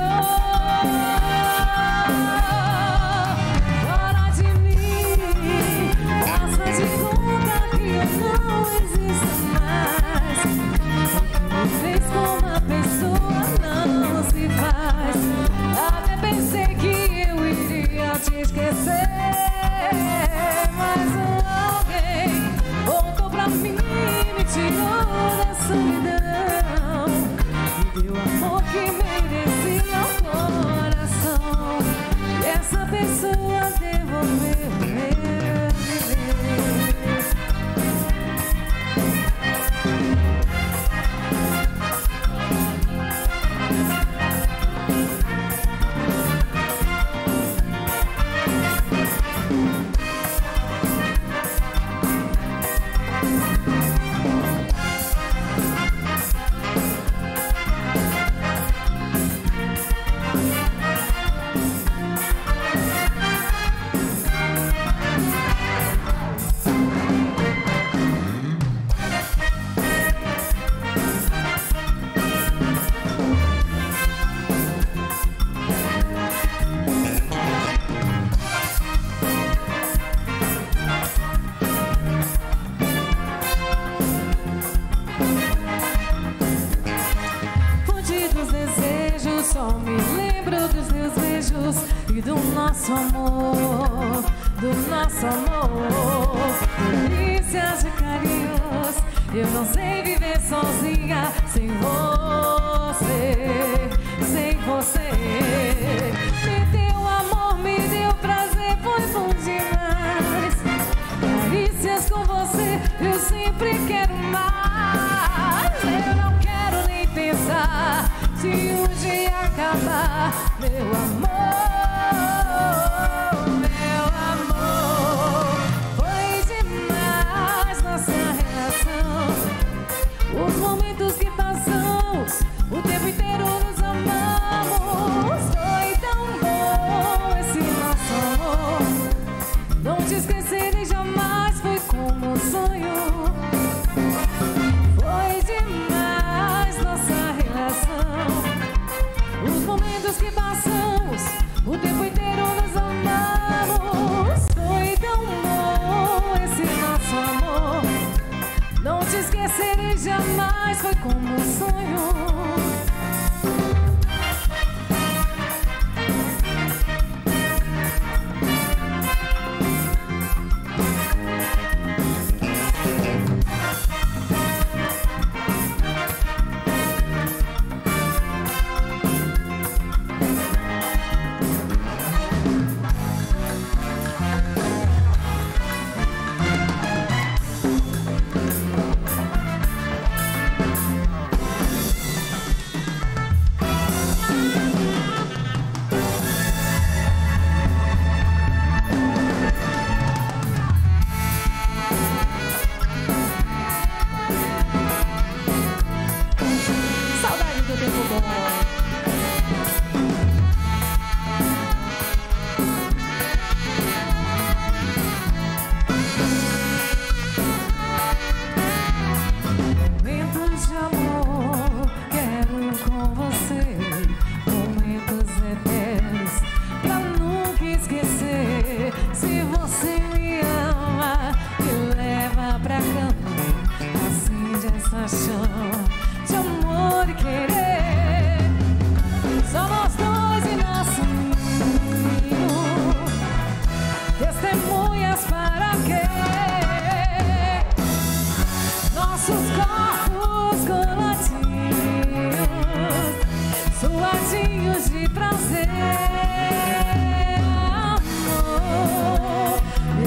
Fora de mim, faça de conta que eu não existo mais. O que me fez com uma pessoa não se faz. Até pensei que eu iria te esquecer, mas alguém voltou pra mim, me tirou da solidão, me deu amor que merecia o coração, e essa pessoa devolveu meu viver. Só me lembro dos teus beijos e do nosso amor, do nosso amor. Delícias de carinhos, eu não sei viver sozinha sem você, sem você. Me deu amor, me deu prazer, foi bom demais. Carícias com você, eu sempre quero mais. Eu não quero nem pensar se um dia acabar, meu amor, meu amor. Foi demais nossa relação, os momentos que passamos, o tempo inteiro nos amamos. Foi tão bom esse nosso amor, não te esquecerei jamais, foi como um sonho. Foi demais nossa relação, os momentos que passamos, o tempo inteiro nos amamos. Foi tão bom esse nosso amor, não te esquecerei jamais, foi como um sonho.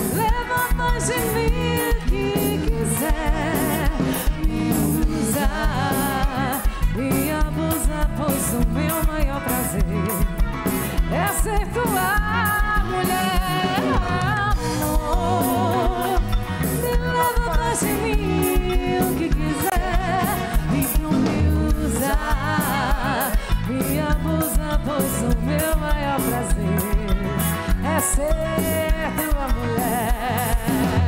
de mim que quiser me usar. ser tua mulher.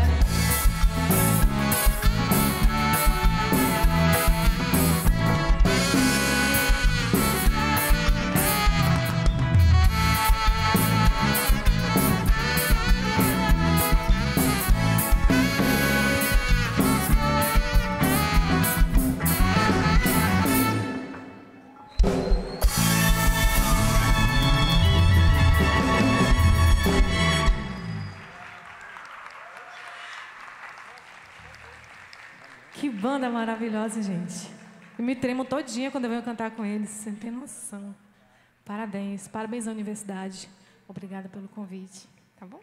Que banda maravilhosa, gente. Eu me tremo todinha quando eu venho cantar com eles. Você não tem noção. Parabéns. Parabéns à universidade. Obrigada pelo convite. Tá bom?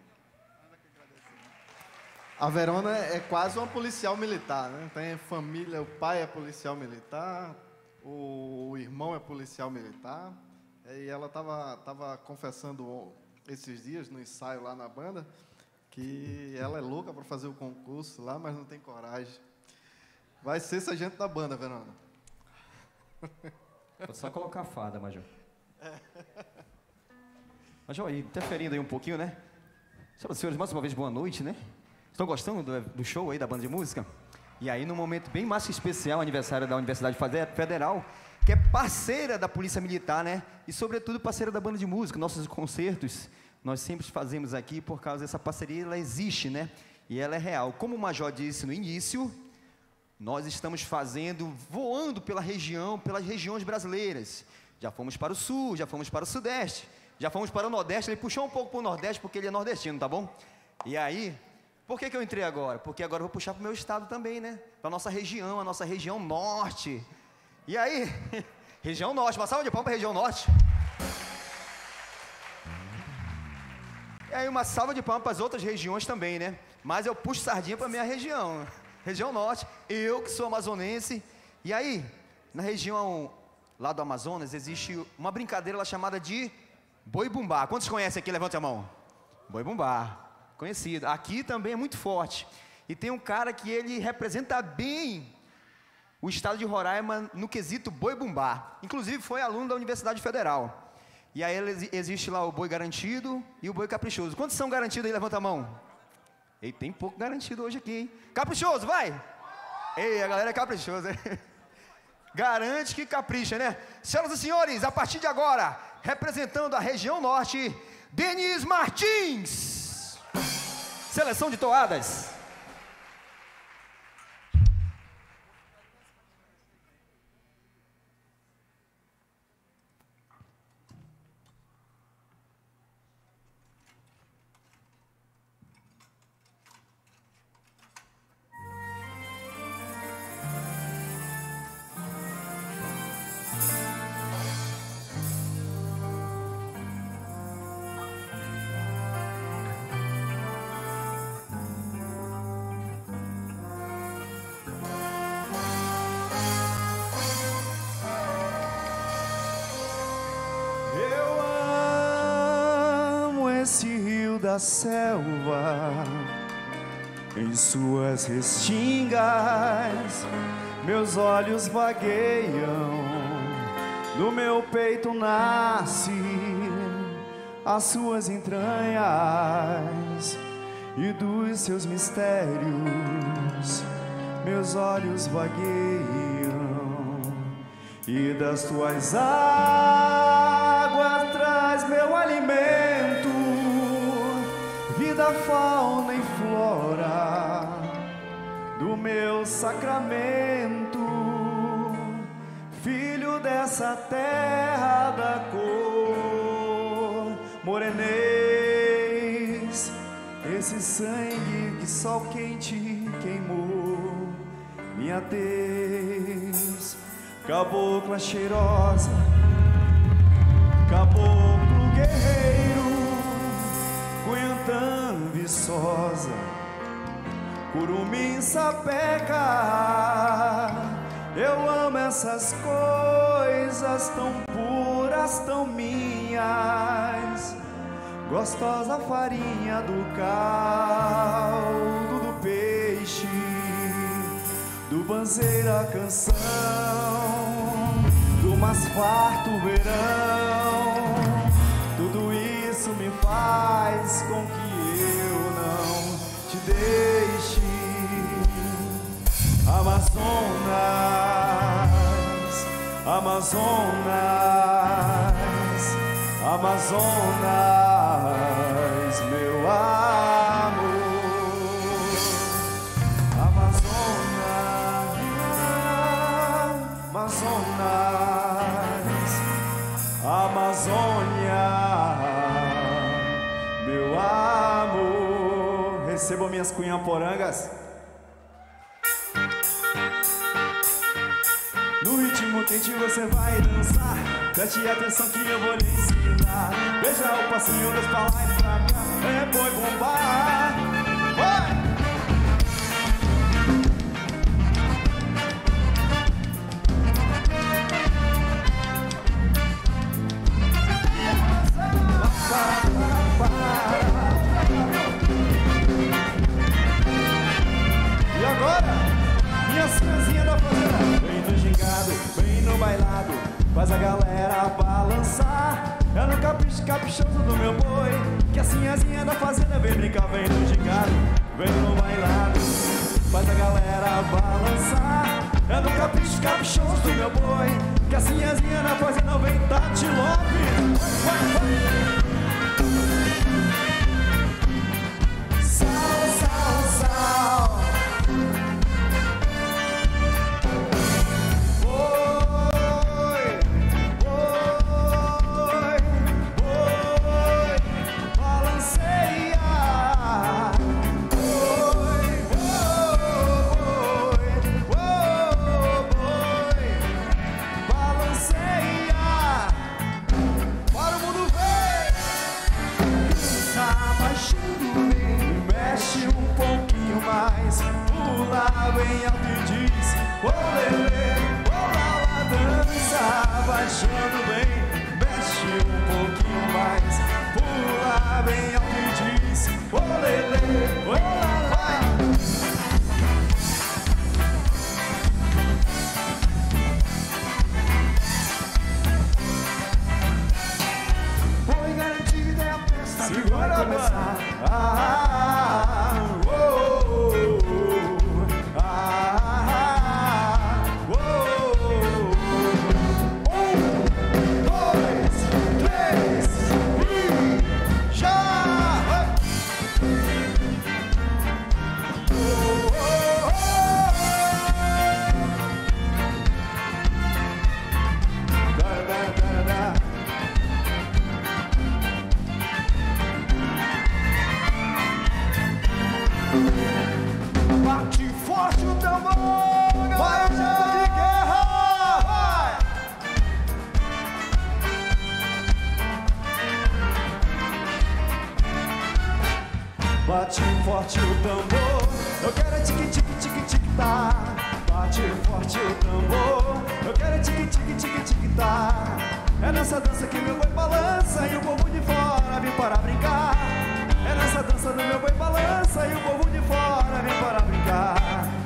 A Verona é quase uma policial militar, né? Tem família, o pai é policial militar, o irmão é policial militar. E ela estava tava confessando esses dias, no ensaio lá na banda, que ela é louca para fazer o concurso lá, mas não tem coragem. Vai ser sargento da banda, Verona. Vou só colocar a fada, Major. Major, aí, interferindo aí um pouquinho, né? Senhoras e senhores, mais uma vez, boa noite, né? Estão gostando do, do show aí da banda de música? E aí, num momento bem mais que especial, aniversário da Universidade Federal, que é parceira da Polícia Militar, né? E, sobretudo, parceira da banda de música. Nossos concertos, nós sempre fazemos aqui por causa dessa parceria, ela existe, né? E ela é real. Como o Major disse no início, nós estamos fazendo, voando pela região, pelas regiões brasileiras. Já fomos para o Sul, já fomos para o Sudeste, já fomos para o Nordeste. Ele puxou um pouco para o Nordeste porque ele é nordestino, tá bom? E aí, por que que eu entrei agora? Porque agora eu vou puxar para o meu estado também, né? Para a nossa região, a nossa região Norte. E aí, região Norte, uma salva de palmas para a região Norte. E aí, uma salva de palmas para as outras regiões também, né? Mas eu puxo sardinha para a minha região. Região Norte, eu que sou amazonense. E aí, na região lá do Amazonas, existe uma brincadeira lá chamada de boi bumbá. Quantos conhecem aqui? Levante a mão. Boi bumbá, conhecido. Aqui também é muito forte. E tem um cara que ele representa bem o estado de Roraima no quesito boi bumbá. Inclusive foi aluno da Universidade Federal. E aí existe lá o boi garantido e o boi caprichoso. Quantos são garantidos aí? Levanta a mão. Ei, tem pouco garantido hoje aqui, hein? Caprichoso, vai! Ei, a galera é caprichosa, hein? Garante que capricha, né? Senhoras e senhores, a partir de agora, representando a região Norte, Denis Martins. Seleção de toadas. Da selva, em suas restingas, meus olhos vagueiam, do meu peito nasce as suas entranhas, e dos seus mistérios, meus olhos vagueiam, e das tuas águas traz meu alimento, vida, fauna e flora do meu sacramento, filho dessa terra da cor morenês, esse sangue que sol quente queimou minha tez, cabocla cheirosa, caboclo guerreiro, Cuiantã viçosa, curumim sapeca. Eu amo essas coisas tão puras, tão minhas. Gostosa farinha do caldo do peixe, do banzeiro a canção, do mais farto verão. Tudo isso me faz Amazonas, Amazonas, meu amor. Amazonas, Amazonas, Amazônia, meu amor. Recebam minhas cunhaporangas. No ritmo quente você vai dançar. Preste atenção que eu vou lhe ensinar. Veja o passinho dos pra lá e pra cá. É boi bombar. Vai! E agora, minha senhazinha da fazenda, vem no gingado, vem no bailado, faz a galera balançar. É no capricho caprichoso do meu boi, que a senhazinha da fazenda vem brincar. Vem no gingado, vem no bailado, faz a galera balançar. É no capricho caprichoso do meu boi, que a senhazinha da fazenda vem Tati Lopes. Vai, vai, vai. Sal, sal, sal. Bem alto e diz, ô lelê, ô lá, dança, baixando bem, mexe um pouquinho mais, pula bem alto e diz, ô lelê, ô lá, foi garantida é a festa, segura a começar. Ah, ah, oh, oh, oh. Bate forte o tambor, vai o jeito de guerra, vai! Bate forte o tambor, eu quero tique tique tique tique tá. Bate forte o tambor, eu quero tique tique tique tique tá. É nessa dança que meu boi balança e o povo de fora vem para brincar. É nessa dança do meu boi balança e o povo de fora vem para brincar.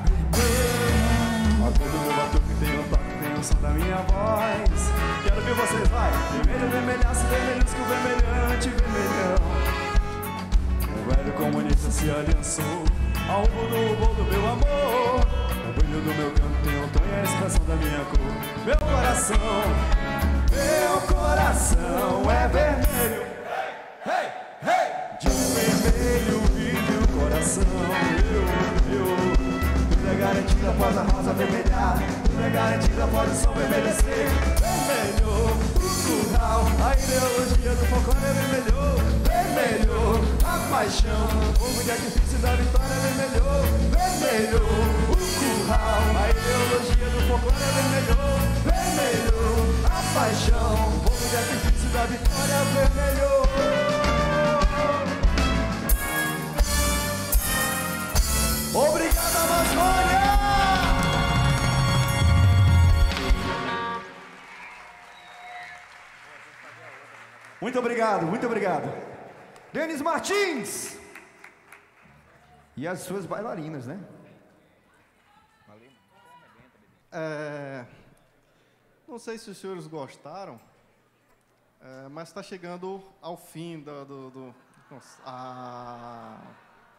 A cor do meu batuque tem o toque, tem o som da minha voz. Quero ver vocês, vai! Vermelho, vermelhaço, vermelhusco, vermelhante, vermelhão. O velho comunista se aliançou ao rumo do voo do meu amor. O brilho do meu canto tem o tom e a expressão da minha cor. Meu coração, meu coração é vermelho. Hey, hey! De vermelho vive o coração. Eu, eu, tudo é garantido após a rosa vermelhar. Tudo é garantido após o sol vermelhecer. Vermelho, o curral, a ideologia do folclore é vermelho. Vermelho, a paixão, o fogo de artifício da vitória é vermelho. Vermelho, o curral, a ideologia do folclore é vermelho. Vermelho, a paixão, o fogo de artifício da vitória é vermelho. Obrigado, Amazônia! Muito obrigado, muito obrigado. Denis Martins! E as suas bailarinas, né? É, não sei se os senhores gostaram, é, mas está chegando ao fim do... do, do nossa, ah,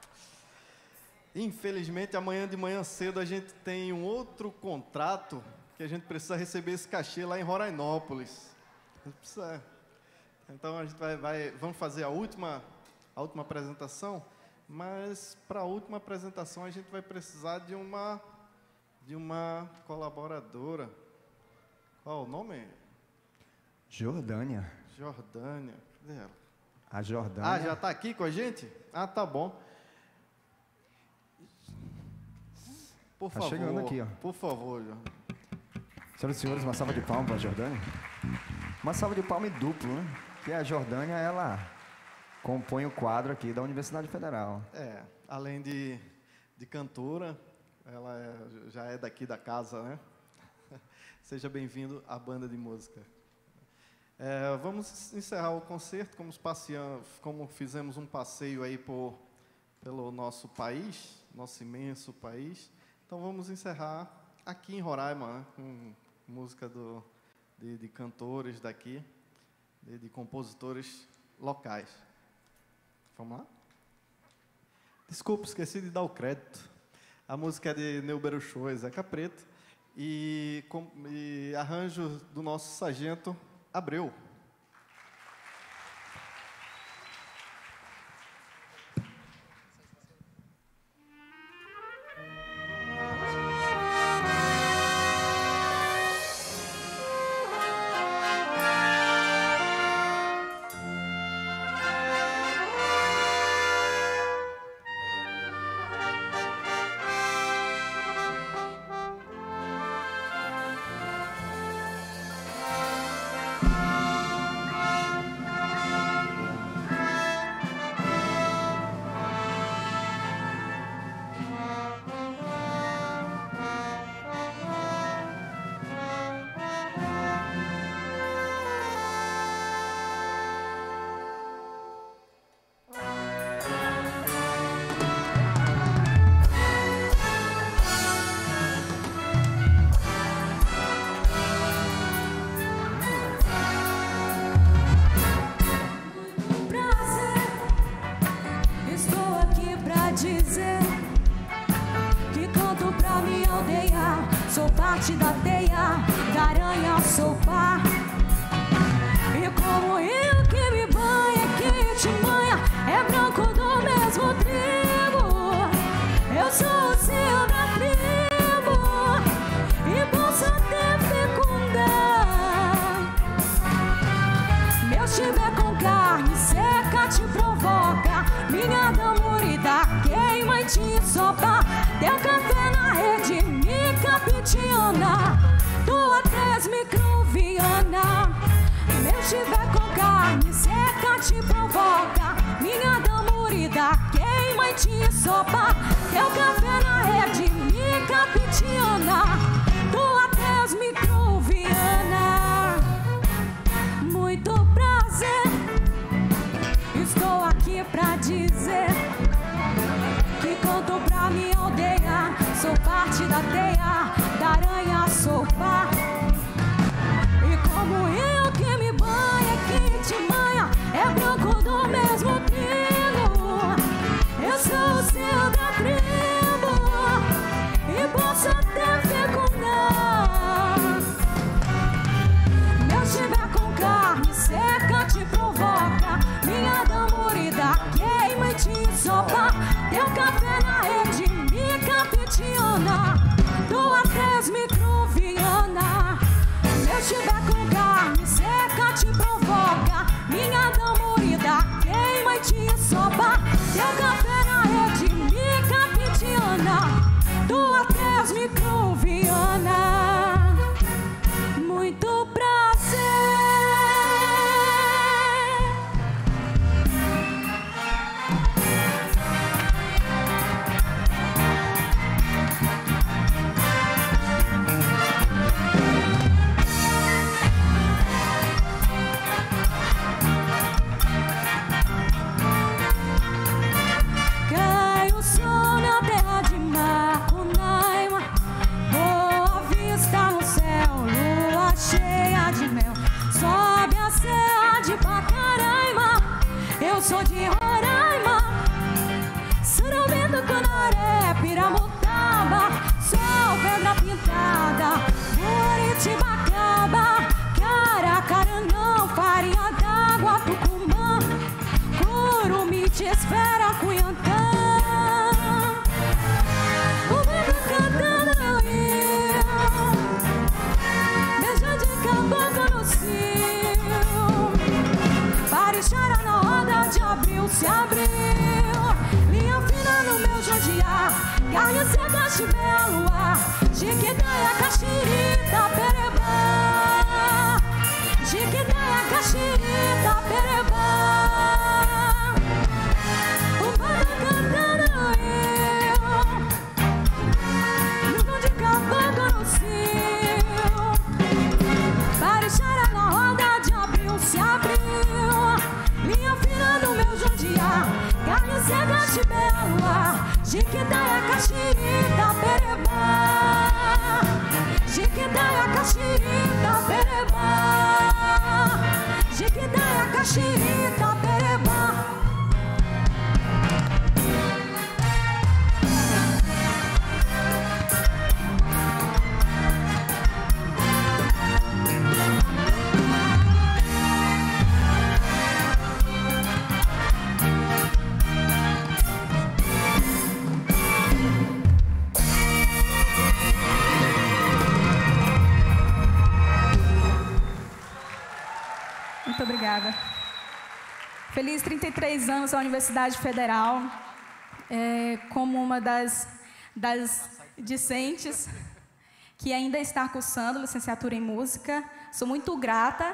infelizmente, amanhã de manhã cedo a gente tem um outro contrato que a gente precisa receber esse cachê lá em Rorainópolis. A gente precisa... Então a gente vai, vai, vamos fazer a última, a última apresentação, mas para a última apresentação a gente vai precisar de uma, de uma colaboradora. Qual o nome? Jordânia. Jordânia. Cadê ela? A Jordânia. Ah, já está aqui com a gente? Ah, tá bom. Por tá favor. chegando aqui, ó. Por favor, Jordânia. Senhoras e senhores, uma salva de palmas para a Jordânia. Uma salva de palmas duplo, né? Que a Jordânia, ela compõe o quadro aqui da Universidade Federal. É, além de, de cantora, ela é, já é daqui da casa, né? Seja bem-vindo à banda de música. É, vamos encerrar o concerto, como, passeamos, como fizemos um passeio aí por, pelo nosso país, nosso imenso país. Então vamos encerrar aqui em Roraima, né? Com música do, de, de cantores daqui, de, de compositores locais. Vamos lá? Desculpa, esqueci de dar o crédito. A música é de Neuber Show, Zeca Preto, e, com, e arranjo do nosso sargento Abreu. Da teia, da aranha sou par. E como eu que me banha, que te manha, é branco do mesmo trigo. Eu sou o seu da tribo, e posso até fecundar. Meu chibé com carne seca te provoca, minha damurida queima e te sopa. Deu café na rede, me capitiana, tua três microviana. Meu chibé com carne seca te provoca, minha damurida queima e te sopa. Deu café na rede, me capitiana, tua três microviana. Muito prazer, estou aqui pra dizer que canto pra minha aldeia, sou parte da teia, da aranha sou par. E como eu que me banha, que te manha, é branco do mesmo trigo. Eu sou o seu da tribo, e posso até fecundar. Meu chibé com carne seca te provoca, minha damurida queima e te sopa. Deu café na rede, me capitiana, tua três microviana. Meu chibé com carne seca te provoca, minha damurida queima e te sopa. Deu café na rede, me capitiana, tua três microviana. Muito prazer. Eu sou de Roraima, Surubim, Conaré, Piramutaba, Sol, Pedra Pintada, te espera Cunhantã. O bebê cantando aí, beijo de caboclo no cio. Parixara na roda de abril se abriu, linha fina no meu jodiá, carne seca, chibé a luar, jiquidaia, caxirita, perebá, jiquidaia, caxirita, perebá. O bebê cantando eu, beijo de caboclo no cio. Parixara na roda de abril se abriu, linha fina no meu jodiá, carne seca, chibé a luar, jiquidaia, caxirita, perebá, jiquidaia, caxirita, perebá, jiquidaia, caxirita, perebá. Muito obrigada. Feliz trinta e três anos à Universidade Federal, é, como uma das, das discentes que ainda está cursando licenciatura em música. Sou muito grata.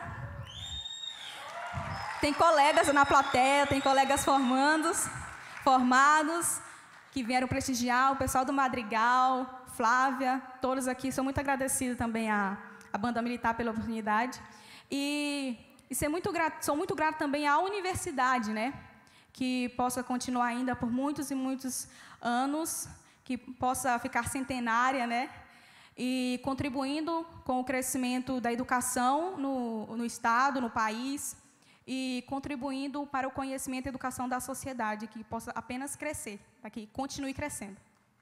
Tem colegas na plateia, tem colegas formandos, formados que vieram prestigiar, o pessoal do Madrigal, Flávia, todos aqui. Sou muito agradecida também à, à Banda Militar pela oportunidade. E... E ser muito grato, sou muito grata também à universidade, né? Que possa continuar ainda por muitos e muitos anos, que possa ficar centenária, né? E contribuindo com o crescimento da educação no, no Estado, no país, e contribuindo para o conhecimento e educação da sociedade, que possa apenas crescer, para que continue crescendo.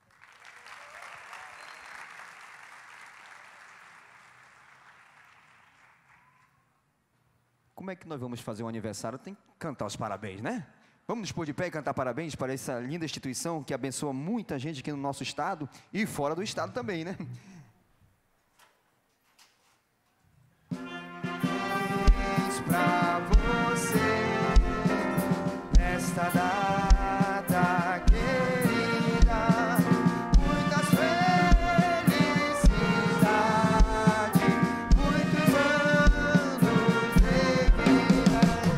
Como é que nós vamos fazer um aniversário? Tem que cantar os parabéns, né? Vamos nos pôr de pé e cantar parabéns para essa linda instituição que abençoa muita gente aqui no nosso estado e fora do estado também, né? Parabéns pra você nesta data querida, muitas felicidades, muitos anos de vida.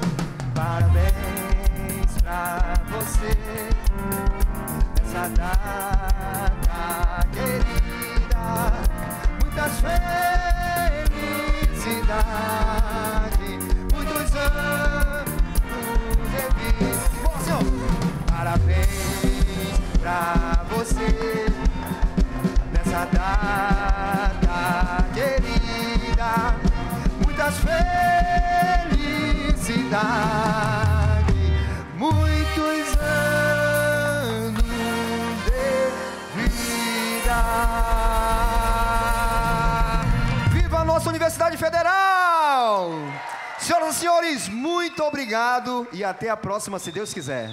Parabéns pra você nessa data querida, muitas felicidades, muitos anos de vida. Bom, senhor, parabéns pra você nessa data querida, muitas felicidades, muitos anos de vida. Viva a nossa Universidade Federal! Senhoras e senhores, muito obrigado e até a próxima, se Deus quiser.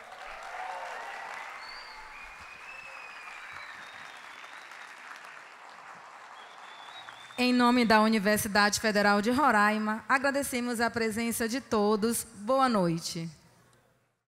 Em nome da Universidade Federal de Roraima, agradecemos a presença de todos. Boa noite.